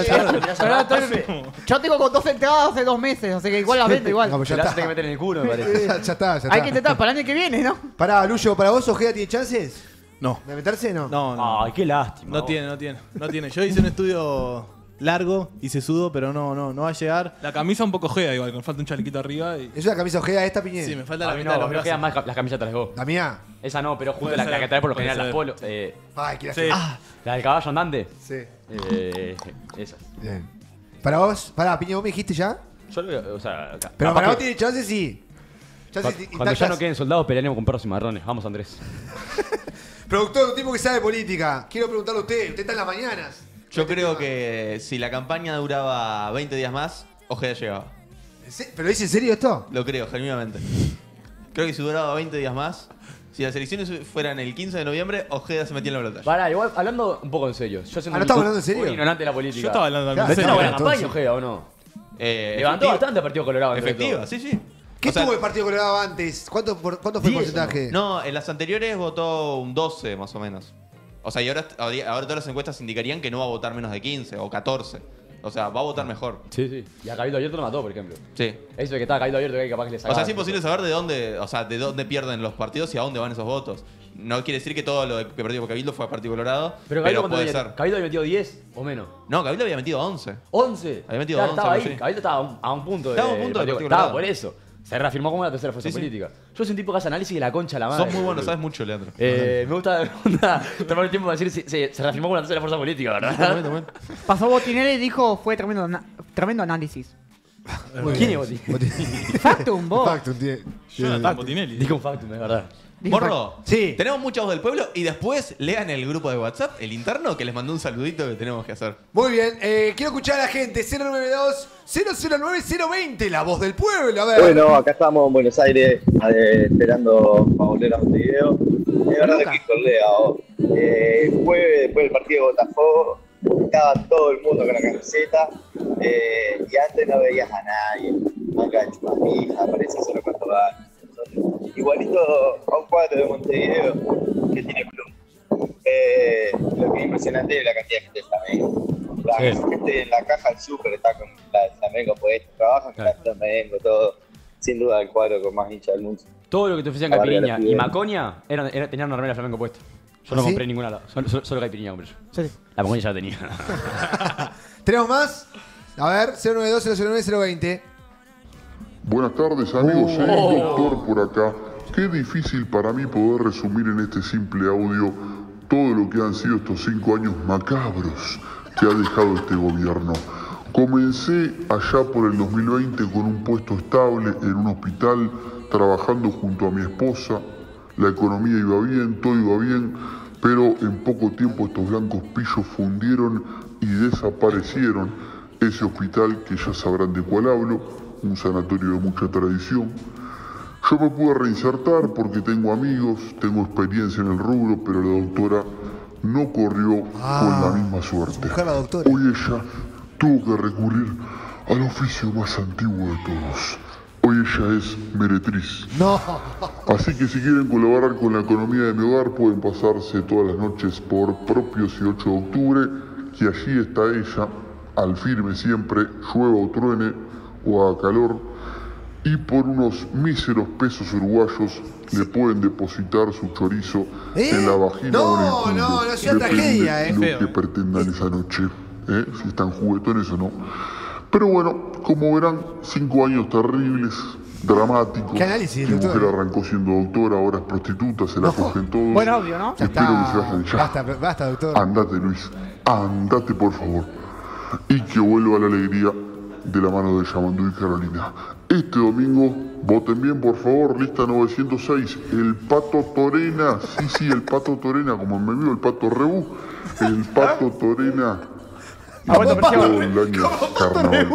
Yo tengo con 2 entradas hace 2 meses, así que igual las vendo igual. No, pues Te ya la está. tenés que meter en el culo, me parece. Ya está. Hay que intentar para el año que viene, ¿no? Pará, Luyo, ¿para vos Ojeda tiene chances? No. ¿De meterse? No. No. Ay, qué lástima. No tiene. Yo hice un estudio largo, hice sudo, pero no va a llegar. La camisa un poco Ojeda igual, con falta un chalequito arriba. Y... ¿Es una camisa Ojeda esta, Piñé? Sí, me falta A la mí mitad de no, los me quedan brazos. más las camisetas las vos. ¿La mía? Esa no, pero justo Puede la ser, que trae por lo puede general, las ser. polos. Ay, qué Sí. lástima. La del caballo andante. Sí. Esas. Bien. ¿Para vos? Pará, Piñé, ¿vos me dijiste ya? Yo lo veo, o sea. Pero capaz para vos que tiene chances, sí. Chances cuando ya intactas. no queden soldados, pelearemos con perros y marrones. Vamos, Andrés. Productor, un tipo que sabe política. Quiero preguntarle a usted está en las mañanas. Yo creo que si la campaña duraba 20 días más, Ojeda llegaba. ¿Pero dice en serio esto? Lo creo, genuinamente. Creo que si duraba 20 días más, si las elecciones fueran el 15 de noviembre, Ojeda se metía en la balotaje. Pará, igual hablando un poco en serio. Yo ¿no estamos hablando en serio? Un ignorante de la política. Yo estaba hablando en ¿Fue serio. una buena Entonces. campaña, Ojeda, o no? Levantó Efectiva. bastante el Partido Colorado. entre Efectiva, todos. sí, sí. ¿Qué O sea, tuvo el Partido Colorado antes? ¿Cuánto fue el 10, porcentaje? No, en las anteriores votó un 12 más o menos. O sea, y ahora todas las encuestas indicarían que no va a votar menos de 15 o 14. O sea, va a votar mejor. Sí, sí. Y a Cabildo Abierto lo mató, por ejemplo. Sí. Eso de que estaba Cabildo Abierto, que capaz que le O sacaba. sea, es imposible saber de dónde pierden los partidos y a dónde van esos votos. No quiere decir que todo lo que perdió por Cabildo fue a Partido Colorado, Pero pero, Cabildo, puede ser. Cabildo había metido 10 o menos. No, Cabildo había metido 11. 11. Había metido Claro, 11, estaba algo ahí. así. Cabildo estaba a un punto de. Estaba a un punto del Partido Estaba Colorado. por eso. Se reafirmó como la tercera fuerza Sí, sí. política. Yo soy un tipo que hace análisis de la concha a la madre. Sos muy bueno, sabes mucho, Leandro. Me gusta tomar el tiempo para decir si se reafirmó como la tercera fuerza política, ¿verdad? Pasó Botinelli y dijo, fue tremendo análisis. ¿Quién es Botinelli? Factum, vos. Factum, Jonathan Botinelli. Dijo un factum, es verdad. Morro, Sí. tenemos mucha voz del pueblo y después lean el grupo de WhatsApp, el interno, que les mandó un saludito que tenemos que hacer. Muy bien, quiero escuchar a la gente. 092-009-020, la voz del pueblo. A ver. Bueno, acá estamos en Buenos Aires esperando para volver a Montevideo. Es verdad que colea. El jueves, después del partido de Botafogo, estaba todo el mundo con la camiseta y antes no veías a nadie. Acá en Chupamija, parece solo cuánto va. Igualito a un cuadro de Montevideo que tiene club. Lo que es impresionante es la cantidad de gente del Flamengo. La gente en la caja del súper está con la del Flamengo puesta, trabajan con la del Flamengo, todo. Sin duda el cuadro con más hincha del mundo. Todo lo que te ofrecían A Barrio Caipirinha de la y Fidel. Macoña tenían una remera Flamengo puesta. Yo no ¿Sí? compré ninguna, solo Caipirinha compré yo. Sí. La Macoña ya la tenía. ¿Tenemos más? A ver, 092-009-020. Buenas tardes amigos, soy el doctor por acá. Qué difícil para mí poder resumir en este simple audio todo lo que han sido estos 5 años macabros que ha dejado este gobierno. Comencé allá por el 2020 con un puesto estable en un hospital, trabajando junto a mi esposa. La economía iba bien, todo iba bien, pero en poco tiempo estos blancos pillos fundieron y desaparecieron ese hospital que ya sabrán de cuál hablo, un sanatorio de mucha tradición. Yo me pude reinsertar porque tengo amigos, tengo experiencia en el rubro, pero la doctora no corrió con la misma suerte. Buscar a la doctora. Hoy ella tuvo que recurrir al oficio más antiguo de todos. Hoy ella es meretriz. No. Así que si quieren colaborar con la economía de mi hogar, pueden pasarse todas las noches por Propios y 8 de octubre, que allí está ella, al firme siempre, llueva o truene o haga calor. Y por unos míseros pesos uruguayos le pueden depositar su chorizo en la vagina No, o en el culo. no, no sea Depende tragedia, lo Feo. que pretendan esa noche, si están juguetones o no. Pero bueno, como verán, 5 años terribles, dramáticos. ¿Qué análisis, Mi doctor? mujer arrancó siendo doctora, ahora es prostituta, se la cogen todos. Buen audio, ¿no? Ya Espero que se está. vayan ya. Basta, basta, doctor. Andate, Luis. Andate, por favor. Y que vuelva la alegría de la mano de Yamandú y Carolina. Este domingo, voten bien, por favor, lista 906. El Pato Torena. Sí, el Pato Torena, como me vio el Pato Rebú. El Pato Torena. Aguanta Todo presión. el año carnaval.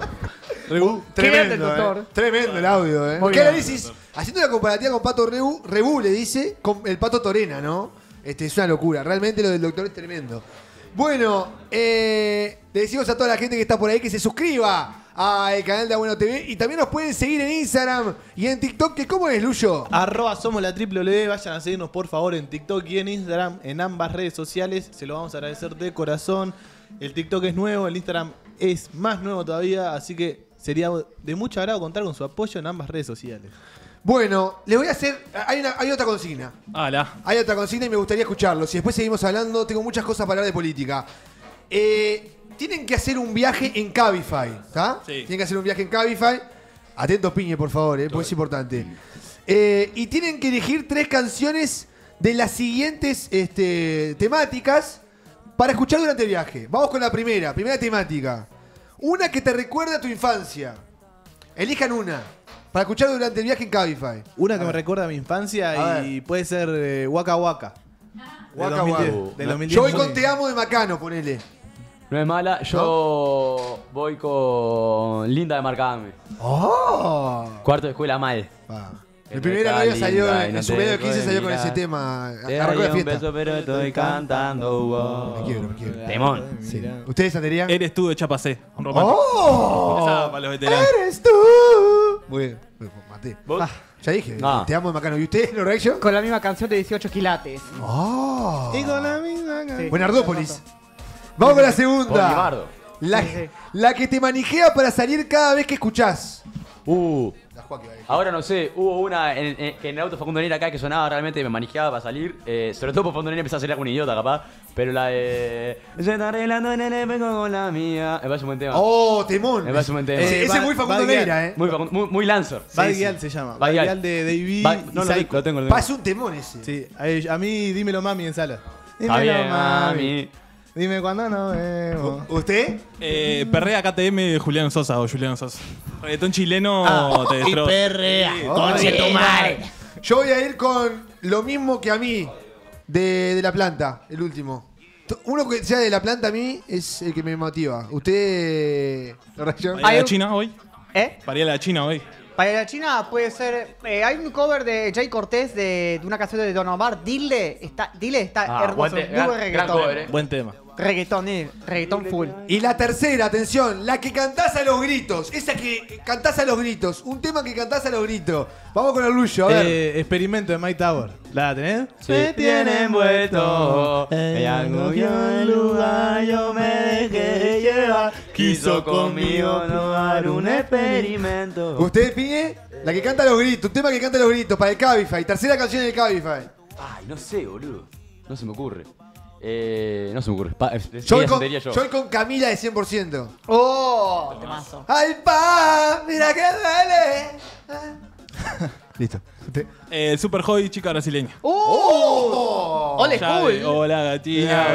Tremendo, doctor. Tremendo el audio, Muy ¿Qué bien. análisis? Haciendo una comparativa con Pato Rebú le dice, con el Pato Torena, ¿no? Es una locura. Realmente lo del doctor es tremendo. Bueno, le decimos a toda la gente que está por ahí que se suscriba al canal de Abuelo TV y también nos pueden seguir en Instagram y en TikTok, que ¿cómo es, Luyo? @ somos la www, vayan a seguirnos por favor en TikTok y en Instagram, en ambas redes sociales, se lo vamos a agradecer de corazón. El TikTok es nuevo, el Instagram es más nuevo todavía, así que sería de mucho agrado contar con su apoyo en ambas redes sociales. Bueno, les voy a hacer, hay otra consigna. Ala. Hay otra consigna y me gustaría escucharlos. Y después seguimos hablando, tengo muchas cosas para hablar de política. Tienen que hacer un viaje en Cabify, ¿está? Sí. Tienen que hacer un viaje en Cabify. Atentos, Piñe, por favor, porque es importante. Y tienen que elegir 3 canciones de las siguientes temáticas para escuchar durante el viaje. Vamos con la primera temática. Una que te recuerda a tu infancia. Elijan una para escuchar durante el viaje en Cabify. Una que me recuerda a mi infancia y puede ser Waka Waka. Waka Waka. Del 2010. Yo voy con Te Amo de Macano, ponele. No es mala. Yo voy con Linda de Marcadame. ¡Oh! Cuarto de escuela mal. Mi primera novia salió en su medio de 15 salió con ese tema. Arrancó de fiesta. Beso, pero estoy cantando. Wow. Me quiero. Temón. Sí. ¿Ustedes, Santería? Eres tú de Chapacé. Un romántico. ¡Oh! Esa para los veteranos. ¡Eres tú! Muy bien. Maté. Ya dije, te amo de Macano. ¿Y usted, Norrection? Con la misma canción de 18 quilates. ¡Oh! Y con la misma canción. Buenardópolis. Vamos con la segunda. Bolivardo. La que te manijea para salir cada vez que escuchás. Ahora no sé, hubo una que en el auto Facundo Neira acá que sonaba realmente, me manijeaba para salir. Sobre todo por Facundo Neira empezaba a salir como un idiota, capaz. Pero la de. Se está arreglando en el espejo con la mía. Me parece un buen tema. ¡Oh, temón! Me parece un buen tema. Ese es muy Facundo Neira, Muy Lancer. Bad Gyal se llama. Bad Gyal de David. No, lo tengo. Pasa un temón ese. Sí, a mí dímelo mami en sala. Está Dímelo bien, mami. Dime cuándo nos vemos. ¿Usted? Perrea KTM de Julián Sosa o Julián Sosa. Reggaetón chileno te destroza. Y perrea. Conche tu madre. Yo voy a ir con lo mismo que a mí de La Planta, el último. Uno que sea de La Planta a mí es el que me motiva. ¿Usted, Norrection? ¿Para ir a la China hoy? ¿Eh? Para ir a la China hoy. Para la China puede ser. Hay un cover de Jay Cortés de una canción de Don Omar. Dile está hermoso. Muy buen reggaetón. Buen tema. Reggaetón full. Y la tercera, atención, la que cantás a los gritos. Esa que cantás a los gritos. Un tema que cantás a los gritos. Vamos con el Luyo, a ver. Experimento de Mike Tower. ¿La tenés? Se tiene envuelto en algo que en lugar yo me dejé llevar. Quiso conmigo tomar un experimento. ¿Usted, Piñe? La que canta a los gritos. Un tema que canta a los gritos para el Cabify. Tercera canción del Cabify. Ay, no sé, boludo. No se me ocurre. No se me ocurre. Yo voy con Camila de 100%. ¡Oh! Temazo. ¡Ay, pa! ¡Mira que duele! Listo. El Super Joy, chica brasileña. ¡Ole, cool! Hola, gatina.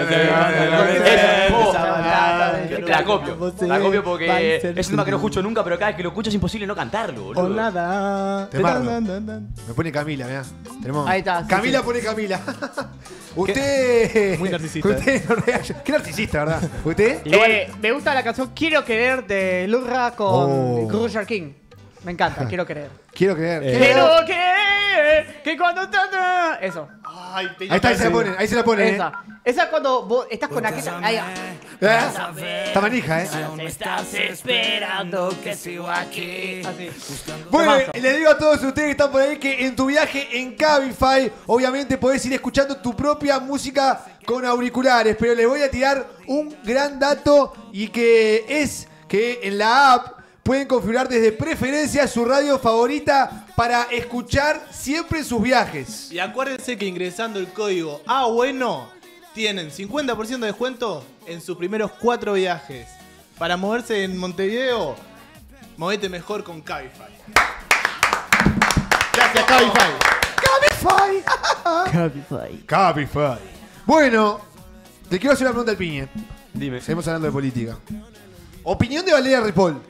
La copio porque es un tema que no escucho nunca, pero cada vez que lo escucho es imposible no cantarlo, boludo. O nada. Me pone Camila, mirá. Ahí está. Camila pone Camila. Usted. Muy narcisista. Usted, qué narcisista, ¿verdad? ¿Usted? Me gusta la canción Quiero Querer de Lurra con Roger King. Me encanta, Quiero Querer. Quiero creer. Quiero que cuando estás. Eso. Ahí está, ahí se la pone. Esa cuando vos estás con aquella. Ahí. Está manija, Estás esperando que sigo aquí. Bueno, les digo a todos ustedes que están por ahí que en tu viaje en Cabify, obviamente podés ir escuchando tu propia música con auriculares, pero les voy a tirar un gran dato y que es que en la app pueden configurar desde preferencia su radio favorita para escuchar siempre sus viajes. Y acuérdense que ingresando el código bueno tienen 50% de descuento en sus primeros 4 viajes. Para moverse en Montevideo, movete mejor con Cabify. Gracias, Cabify. Cabify. Bueno, te quiero hacer una pregunta al Piñe. Dime. Seguimos hablando de política. Opinión de Valeria Ripoll.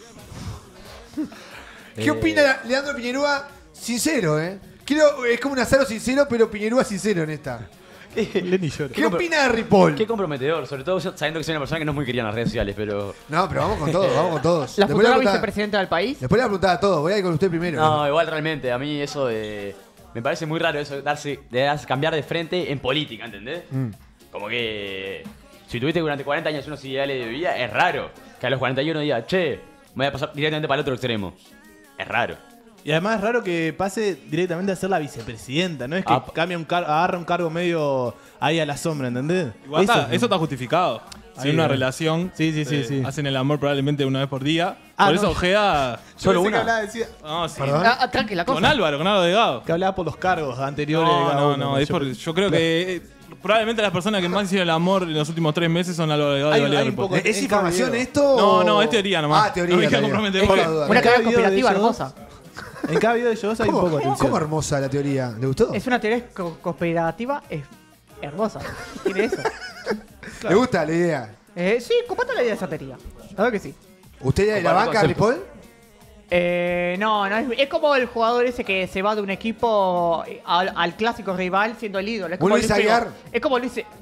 ¿Qué opina Leandro Piñerúa? Sincero, ¿eh? Es como un asado sincero, pero Piñerúa sincero en esta. ¿Qué opina de Ripoll? Qué comprometedor, sobre todo sabiendo que soy una persona que no es muy querida en las redes sociales, pero... No, pero vamos con todos, ¿La futura vicepresidenta del país? Después le voy a preguntar a todos, voy a ir con usted primero. No, igual realmente, a mí eso de... Me parece muy raro eso de cambiar de frente en política, ¿entendés? Como que... Si tuviste durante 40 años unos ideales de vida, es raro que a los 41 digas, che, me voy a pasar directamente para el otro extremo. Es raro. Y además es raro que pase directamente a ser la vicepresidenta, no es que agarra un cargo medio ahí a la sombra, ¿entendés? Igual eso está justificado. Si una relación, sí. hacen el amor probablemente una vez por día. Por eso Ojeda... Solo una. No, sí. Tranquila, cosa. Con Álvaro Delgado. Que hablaba por los cargos anteriores. No, yo creo que probablemente las personas que más hicieron el amor en los últimos 3 meses son Álvaro Delgado y Valeria Ripoll. ¿Es información esto? No, es teoría nomás. Teoría. No me quiero comprometer. Una teoría conspirativa hermosa. En cada video de ellos hay un poco de atención. ¿Cómo hermosa la teoría? ¿Le gustó? Es una teoría conspirativa hermosa. Tiene eso. ¿Le gusta la idea? Sí, comparto la idea de esa teoría. Claro que sí. ¿Usted de la banca, Ripoll? No, es como el jugador ese que se va de un equipo al clásico rival siendo el ídolo. Es como Luis Aguiar. Es como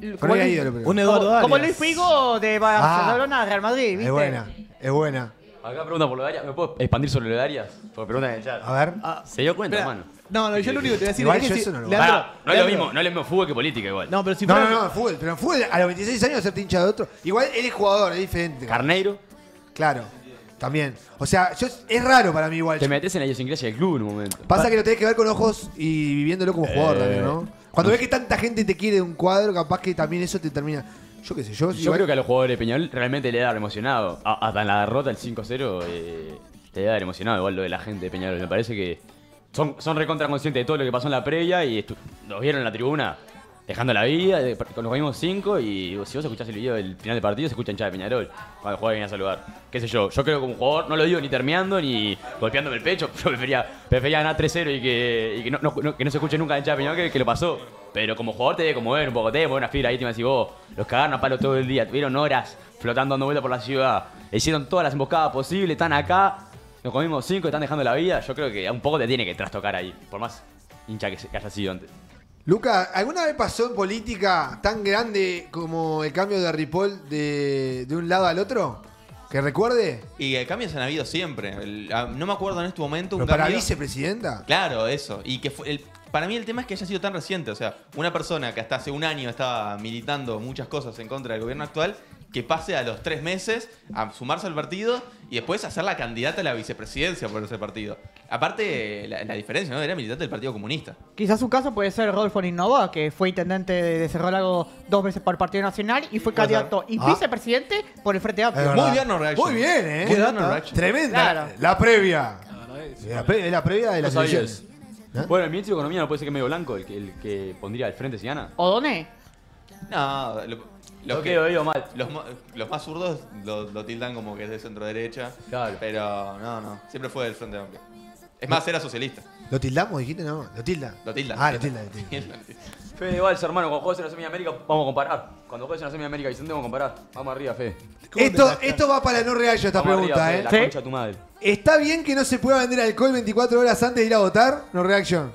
No había ídolo, pero- Un Eduardo Arias. Como Luis Figo de Barcelona a Real Madrid, ¿viste? Es buena, es buena. Acá pregunta por lo de Arias. ¿Me puedo expandir sobre lo de Arias? Porque preguntan en el chat. A ver. ¿Se dio cuenta, Espera. hermano? No, yo lo único que te voy a decir Igual es que yo si- eso no lo- Leandro, Pará, no es lo mismo, no es lo mismo fútbol que política igual. No, pero si No, fuera- no, fútbol. Pero en fútbol, a los 26 años ser hincha de otro. Igual él es jugador, es diferente. Carneiro, Claro, también. O sea, es raro para mí igual. te metes en la idiosincrasia del club en un momento. Pasa que lo tenés que ver con ojos y viviéndolo como jugador también, ¿no? Cuando ves que tanta gente te quiere de un cuadro, capaz que también eso te termina. Yo qué sé, Yo igual- creo que a los jugadores de Peñarol realmente le da emocionado. Hasta en la derrota, el 5-0, te debe dar emocionado igual lo de la gente de Peñarol. Me parece que son recontra conscientes de todo lo que pasó en la previa y nos vieron en la tribuna dejando la vida, con los mismos 5 y si vos escuchás el video del final del partido se escucha hinchada de Peñarol cuando el jugador venía a saludar. Qué sé yo creo que como jugador, no lo digo ni termeando ni golpeándome el pecho, yo prefería ganar 3-0 y que no se escuche nunca hinchada de Peñarol que lo pasó. Pero como jugador te debe conmover un poco, te debe poner una fibra ahí, te decís vos, los cagaron a palo todo el día, tuvieron horas flotando dando vueltas por la ciudad, hicieron todas las emboscadas posibles, están acá, nos comimos 5 y están dejando la vida, yo creo que un poco te tiene que trastocar ahí, por más hincha que haya sido antes. Luca, ¿alguna vez pasó en política tan grande como el cambio de Ripoll de un lado al otro? ¿Que recuerde? Y cambios han habido siempre. No me acuerdo en este momento un ¿Pero para cambio. vicepresidenta? Claro, eso. Y que para mí el tema es que haya sido tan reciente. O sea, una persona que hasta hace un año estaba militando muchas cosas en contra del gobierno actual, que pase a los 3 meses a sumarse al partido y después a ser la candidata a la vicepresidencia por ese partido. Aparte, la diferencia, ¿no? Era militante del Partido Comunista. Quizás su caso puede ser Rodolfo Innova, que fue intendente de Cerro Largo 2 veces por el Partido Nacional y fue candidato y vicepresidente por el Frente Amplio. Es Muy verdad. bien, no reaction. Muy bien, ¿eh? Muy bien, no reaction. Tremenda. Claro. La previa. La previa de las ¿No sabías? elecciones. Bueno, el ministro de Economía no puede ser que es medio blanco, el que pondría al frente si gana. ¿Odoné? No, Lo que digo mal. Los más zurdos lo tildan como que es de centro derecha. Claro. Pero no. Siempre fue del Frente Amplio. Es más, era socialista. ¿Lo tildamos, dijiste? No, lo tilda. Lo tildan. Ah, lo tilda. Fede Valls, hermano, cuando juegues en la Semi-América vamos a comparar. Cuando juegues en la Semi-América Vicente vamos a comparar. Vamos arriba, Fede. Esto va para no real yo esta Vamos pregunta, arriba, Fede, ¿eh? la concha de tu madre. ¿Está bien que no se pueda vender alcohol 24 horas antes de ir a votar? No reaction.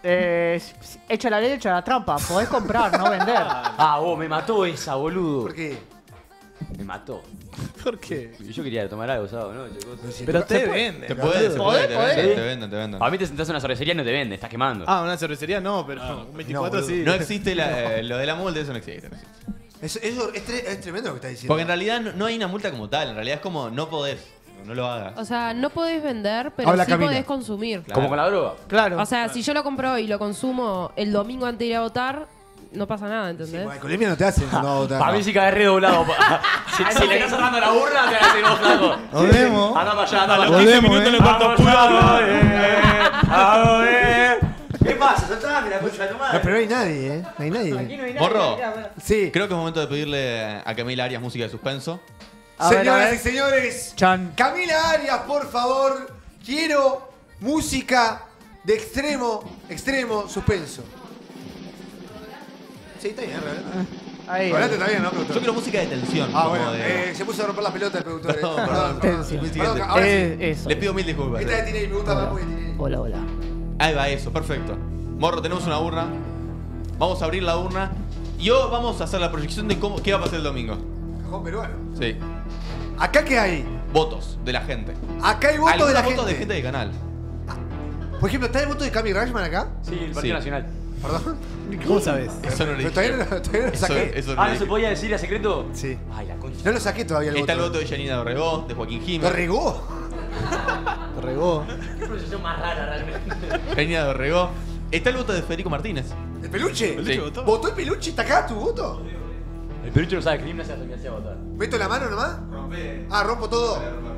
Echa la ley, echa la trampa. Podés comprar, no vender. Vos, me mató esa, boludo. ¿Por qué? Me mató. ¿Por qué? Yo quería tomar algo, ¿sabes? ¿No? Pero te venden. Te venden. A mí te sentás en una cervecería y no te venden, estás quemando. Ah, una cervecería no, pero un 24 no, sí. No existe lo de la multa, eso no existe. Eso es tremendo lo que está diciendo. Porque en realidad no hay una multa como tal, en realidad es como no podés, no lo hagas. O sea, no podés vender, pero Habla sí Camila. podés consumir. Claro. Como con la droga. Claro. O sea, si yo lo compro y lo consumo el domingo antes de ir a votar, no pasa nada, ¿entendés? Alcoholemia no te hace no votar. Para mí sí cae redoblado. si le estás cerrando la burla, te vas a decir vos, flaco. Nos vemos. Anda para allá, anda A para los allá. 15 minutos en el cuarto oscuro. ¿Qué pasa? Soltame la concha de tu No, madre. pero no hay nadie, ¿eh? No hay nadie. Morro, Sí. creo que es momento de pedirle a Camila Arias música de suspenso. A ver, Señoras y señores, Chan. Camila Arias, por favor, quiero música de extremo suspenso. Sí, está bien, realmente. Ahí. Hablate está bien, ¿no, productor? Yo quiero música de tensión. Ah, como bueno, de- se puso a romper la pelota el productor. Perdón. Tensión. Perdón, ahora sí. Eso. Les pido mil disculpas. Esta de Tinelli me gusta más porque Tinelli. Hola, hola. Ahí va eso, perfecto. Morro, tenemos una urna. Vamos a abrir la urna. Y hoy vamos a hacer la proyección de qué va a pasar el domingo. Cajón peruano. Sí. ¿Acá qué hay? Votos de la gente. Acá hay votos de la Algunos votos gente. de gente del canal. Por ejemplo, ¿está el voto de Cami Rashman acá? Sí, el Partido Sí. Nacional. ¿Perdón? ¿Cómo sabes? Eso no lo Pero dije. todavía no lo saqué. Eso ¿No se podía decir a secreto? Sí. Ay, la concha. No lo saqué todavía el voto. Está el voto de Yanina Dorregó, de Joaquín ¿Lo Jiménez. regó? Regó. Qué pronunciación más rara realmente. Yanina Dorregó. Está el voto de Federico Martínez. ¿El peluche? Sí. ¿Votó el peluche? ¿Está acá tu voto? El peluche no sabe escribir, no sabe lo que hacía votar. ¿Meto la mano nomás? Ah, rompo todo.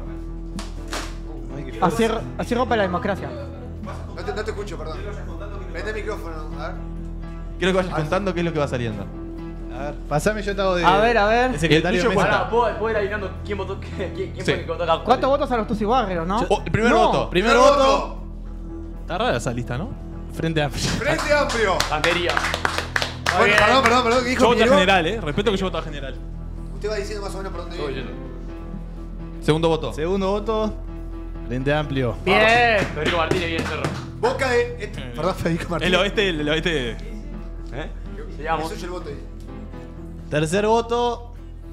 Así rompe la democracia. No te escucho, perdón. Prende el micrófono, a ver. Quiero que vayas contando qué es lo que va saliendo. A ver, pasame, yo te hago de. A ver. de secretario de El tuyo mesa. Pará, ¿puedo ir adivinando quién votó? ¿Quién Sí. fue el que votó acá? ¿Cuántos votos a los Tusi Barrios, no? El primer No. voto. Primer voto. Está rara esa lista, ¿no? Frente Amplio. Frente Amplio. Santería. Bueno, perdón. ¿Qué dijo Yo voto a Piñero? general, Respeto que yo voto a general. Usted va diciendo más o menos por dónde Estoy viene. yendo. Segundo voto. Segundo voto. Frente Amplio. Bien. Federico Martínez viene Cerro. Boca de... Perdón, Federico Martínez. El oeste. ¿Eh? Sigamos. Eso es el voto ahí. Tercer voto.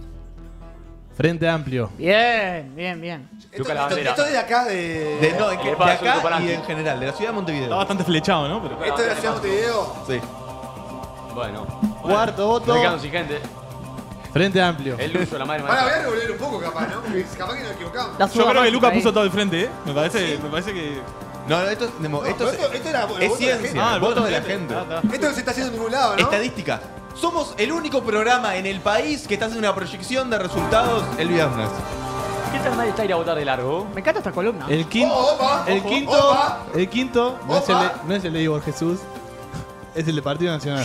Frente Amplio. Bien, bien, bien. Esto es de acá de. De acá y en general, de la ciudad de Montevideo. Está bastante flechado, ¿no? Pero... ¿Esto es de la ciudad de Montevideo? Sí. Bueno. Cuarto voto. Me quedo sin gente. Frente Amplio. El uso, la madre. Ahora voy a revolver un poco, capaz, ¿no? Porque capaz que nos equivocamos. Yo creo que Lucas puso todo el frente, ¿eh? Me parece que. No, esto era es ciencia, el voto de la gente. Esto no se está haciendo en ningún lado, ¿no? Estadística. Somos el único programa en el país que está haciendo una proyección de resultados el viernes. ¿Qué tal nadie está a ir a votar de largo? Me encanta esta columna. El quinto. Opa, el ojo, quinto. opa. El quinto. No es Opa. el de Igor Jesús. Es el de Partido Nacional. Me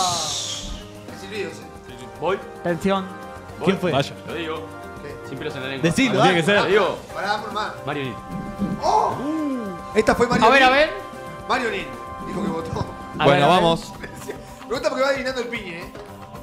sirvió, sí. Voy. Tensión. ¿Quién fue? Vaya. Lo digo. Sin pelos en la lengua. Decilo, Tiene que ser. Lo digo. Pará, por más. Mario Nin. ¡Oh! Esta fue Mario A ver, Nin. a ver. Mario Nin. Dijo que votó. A Bueno, ver, a ver. vamos. Me gusta porque va adivinando el piñe, ¿eh?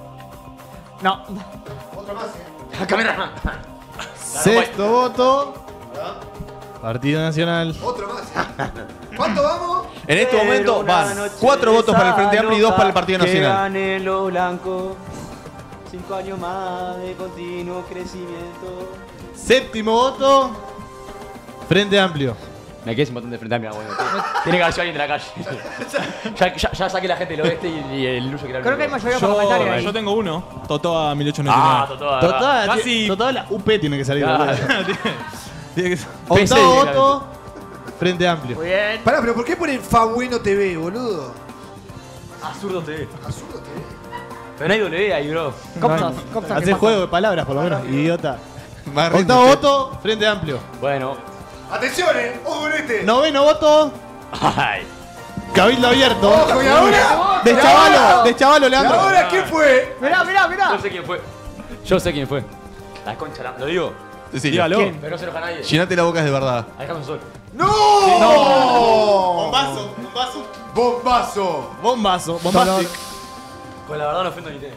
No. Otro más, ¿eh? Cameraman. Sexto voto. Partido Nacional. Otro más. ¿Cuánto vamos? En este momento van 4 votos para el Frente Amplio y 2 para el Partido Que Nacional. gane lo blanco. 5 años más de continuo crecimiento. Séptimo voto. Frente Amplio. Me quedé sin botón de Frente Amplio. Bueno, tiene que haber sido alguien de la calle. ya saqué la gente del oeste y el uso que era el Creo que hay único. mayoría parlamentaria ahí. Yo tengo uno. Totoa Ah, 1899. Totoa. Total la UP tiene que salir. Claro. boludo. Tiene que ser. Octavo voto. Frente Amplio. Muy bien. Pará, pero ¿por qué ponen Fa Bueno TV, boludo? Absurdo TV. Absurdo TV. Pero no hay W ahí, bro. Copsas. Hace juego de palabras, por lo menos. Idiota. Más Octavo rindo, voto. Frente Amplio. Bueno. Atención, ojo con este. Noveno voto. Ay. Cabildo abierto. Ojo, y ahora. De Chavalo, ¿Y Leandro. ahora quién fue? Mirá, mirá, mirá. Yo sé quién fue. Yo sé quién fue. La concha, lo digo. Cecilia. Dígalo. Pero no se enoja a nadie. Llenate la boca es de verdad. Ahí dejame un sol. ¡No! Bombazo, bombazo. Bombazo. Bombazo, bombastic. Con la verdad no ofendo ni te.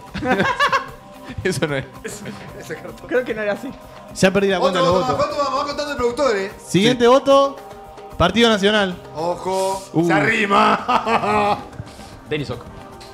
Eso no es. Ese cartón. Creo que no era así. Ya perdí la cuenta de Otro los voto más. votos. ¿Cuánto vamos? Va contando el productor, Siguiente voto. Partido Nacional. Ojo. Se arrima. Denis Ock.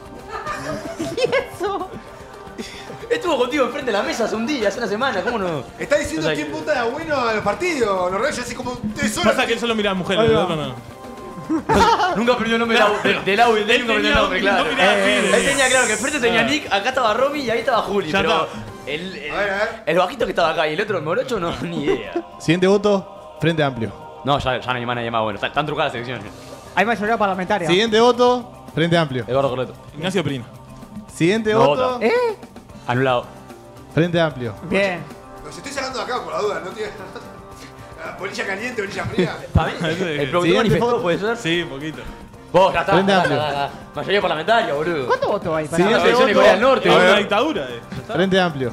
¿Y eso? Estuvo contigo enfrente de la mesa hace un día, hace una semana, ¿cómo no? Está diciendo O sea, quién punta de bueno a los partidos. Los reyes así como 3 horas. Pasa que él solo mira a mujeres, el otro no. Nunca aprendió el nombre del Au y del nunca aprendió el nombre, claro. no miraba pibes. Él tenía claro que enfrente tenía Nick, acá estaba Romy y ahí estaba Juli. Ya Pero está. A ver. el bajito que estaba acá y el otro, el morocho, no, ni idea. Siguiente voto. Frente Amplio. No, ya no hay más nadie más bueno. Están trucadas las elecciones. Hay mayoría parlamentaria. Siguiente voto. Frente Amplio. Eduardo Corleto. Ignacio Prina. Siguiente No voto. vota. ¿Eh? Anulado. Frente Amplio. Bien. Los estoy sacando de acá por la duda. No tiene. Bolilla caliente, bolilla fría. El productor Siguiente manifestó, foto. ¿puede ser? Sí, poquito. Vos, ya está. Frente ya, Amplio. ya. Mayoría parlamentaria, boludo. ¿Cuántos votos hay? Sí, Para Las Siguiente elecciones de voto. Corea del Norte, Es una boludo. dictadura. Frente Amplio.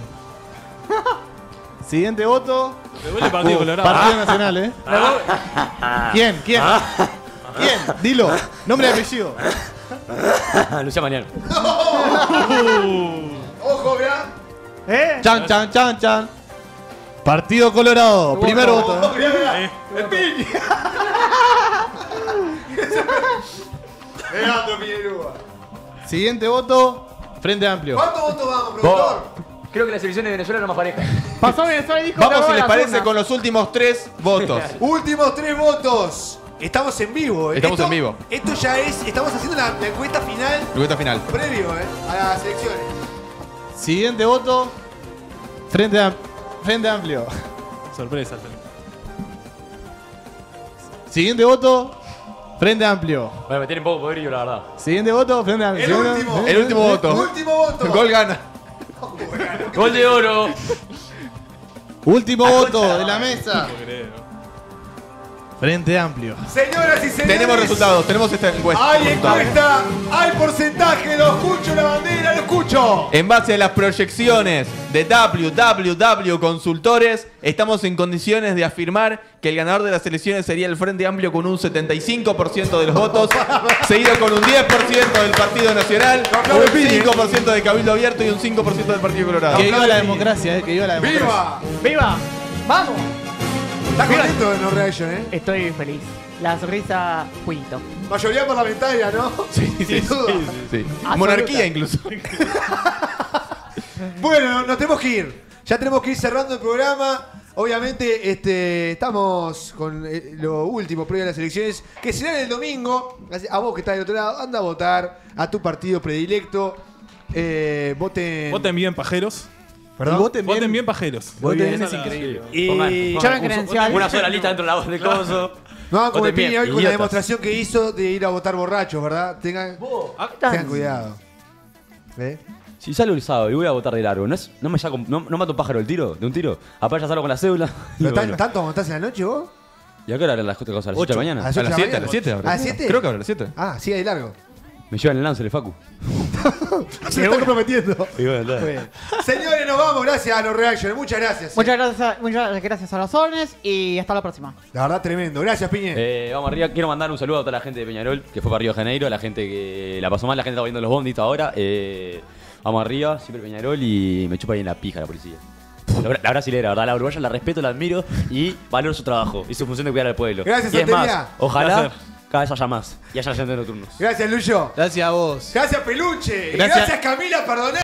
Siguiente voto. Devuelve el Partido Colorado. Partido Nacional, ¿Quién? ¿Quién? ¿Quién? Dilo. Nombre y apellido. Lucía Mariano. Ojo, mirá. Chan, chan, chan, chan. Partido Colorado. Primer voto. Mirá, mirá. El piña. Leandro Piñerúa. Siguiente voto. Frente Amplio. ¿Cuántos votos vamos, productor? Creo que las elecciones de Venezuela eran más parejas. Pasó Venezuela y dijo Vamos, que si les las parece, urnas. con los últimos 3 votos. Últimos 3 votos. Estamos en vivo. Estamos en vivo. Esto ya es. Estamos haciendo la encuesta final Encuesta final. previo, a las elecciones. Siguiente voto. Frente Amplio. Sorpresa. Siguiente voto. Frente Amplio. Bueno, me tienen poco podrido, la verdad. Siguiente voto. Frente Amplio. El Siguiente- último. El último voto. Último voto. Gol gana. Gol de oro. Último voto de la mesa. Frente Amplio. Señoras y señores. Tenemos resultados, tenemos esta encuesta. Hay encuesta, hay porcentaje, lo escucho la bandera, lo escucho. En base a las proyecciones de WWW Consultores, estamos en condiciones de afirmar que el ganador de las elecciones sería el Frente Amplio con un 75% de los votos, seguido con un 10% del Partido Nacional, un 5% de Cabildo Abierto y un 5% del Partido Colorado. Que viva la democracia, que viva la democracia. ¡Viva! ¡Viva! ¡Vamos! ¿Estás contento de No Reaction, Estoy feliz. La sonrisa, jueguito. Mayoría parlamentaria, ¿no? Sí, Sin duda. sí. Absoluta. Monarquía incluso. Bueno, nos tenemos que ir. Ya tenemos que ir cerrando el programa. Obviamente, estamos con lo último previo a las elecciones, que serán el domingo. A vos que estás del otro lado, anda a votar a tu partido predilecto. Voten bien, pajeros. ¿Perdón? Voten bien, pajeros. Voten bien, es increíble. Y una sola lista dentro del coso. No, como el Voten bien, Piña hoy con la idiotas. demostración que hizo de ir a votar borrachos, ¿verdad? Tengan cuidado. Si salgo el sábado y voy a votar de largo, ¿no mato un pájaro de un tiro? Apenas ya salgo con la cédula. ¿Pero tanto aguantás en la noche vos? ¿Y a qué hora eran las cosas? ¿A las 8 de la mañana? ¿A las 8 de la mañana? A las 7 ahora. ¿A las 7? Creo que ahora a las 7. Ah, sí, ahí largo. Me llevan el lance, el Facu. Se está comprometiendo. Y bueno, Muy bien. Señores, nos vamos. Gracias a los Reactions. Muchas gracias. Muchas gracias a los órdenes y hasta la próxima. La verdad, tremendo. Gracias, Piñe. Vamos arriba. Quiero mandar un saludo a toda la gente de Peñarol que fue para Río de Janeiro, a la gente que la pasó mal, la gente está viendo los bondis ahora. Vamos arriba, siempre Peñarol y me chupa bien la pija la policía. La brasilera, ¿verdad? La uruguaya la respeto, la admiro y valoro su trabajo y su función de cuidar al pueblo. Gracias, y es más, Santería. ojalá cada vez haya más y haya gente nocturnos. Gracias, Lucho. Gracias a vos. Gracias, Peluche. Gracias. Y gracias, Camila, perdona.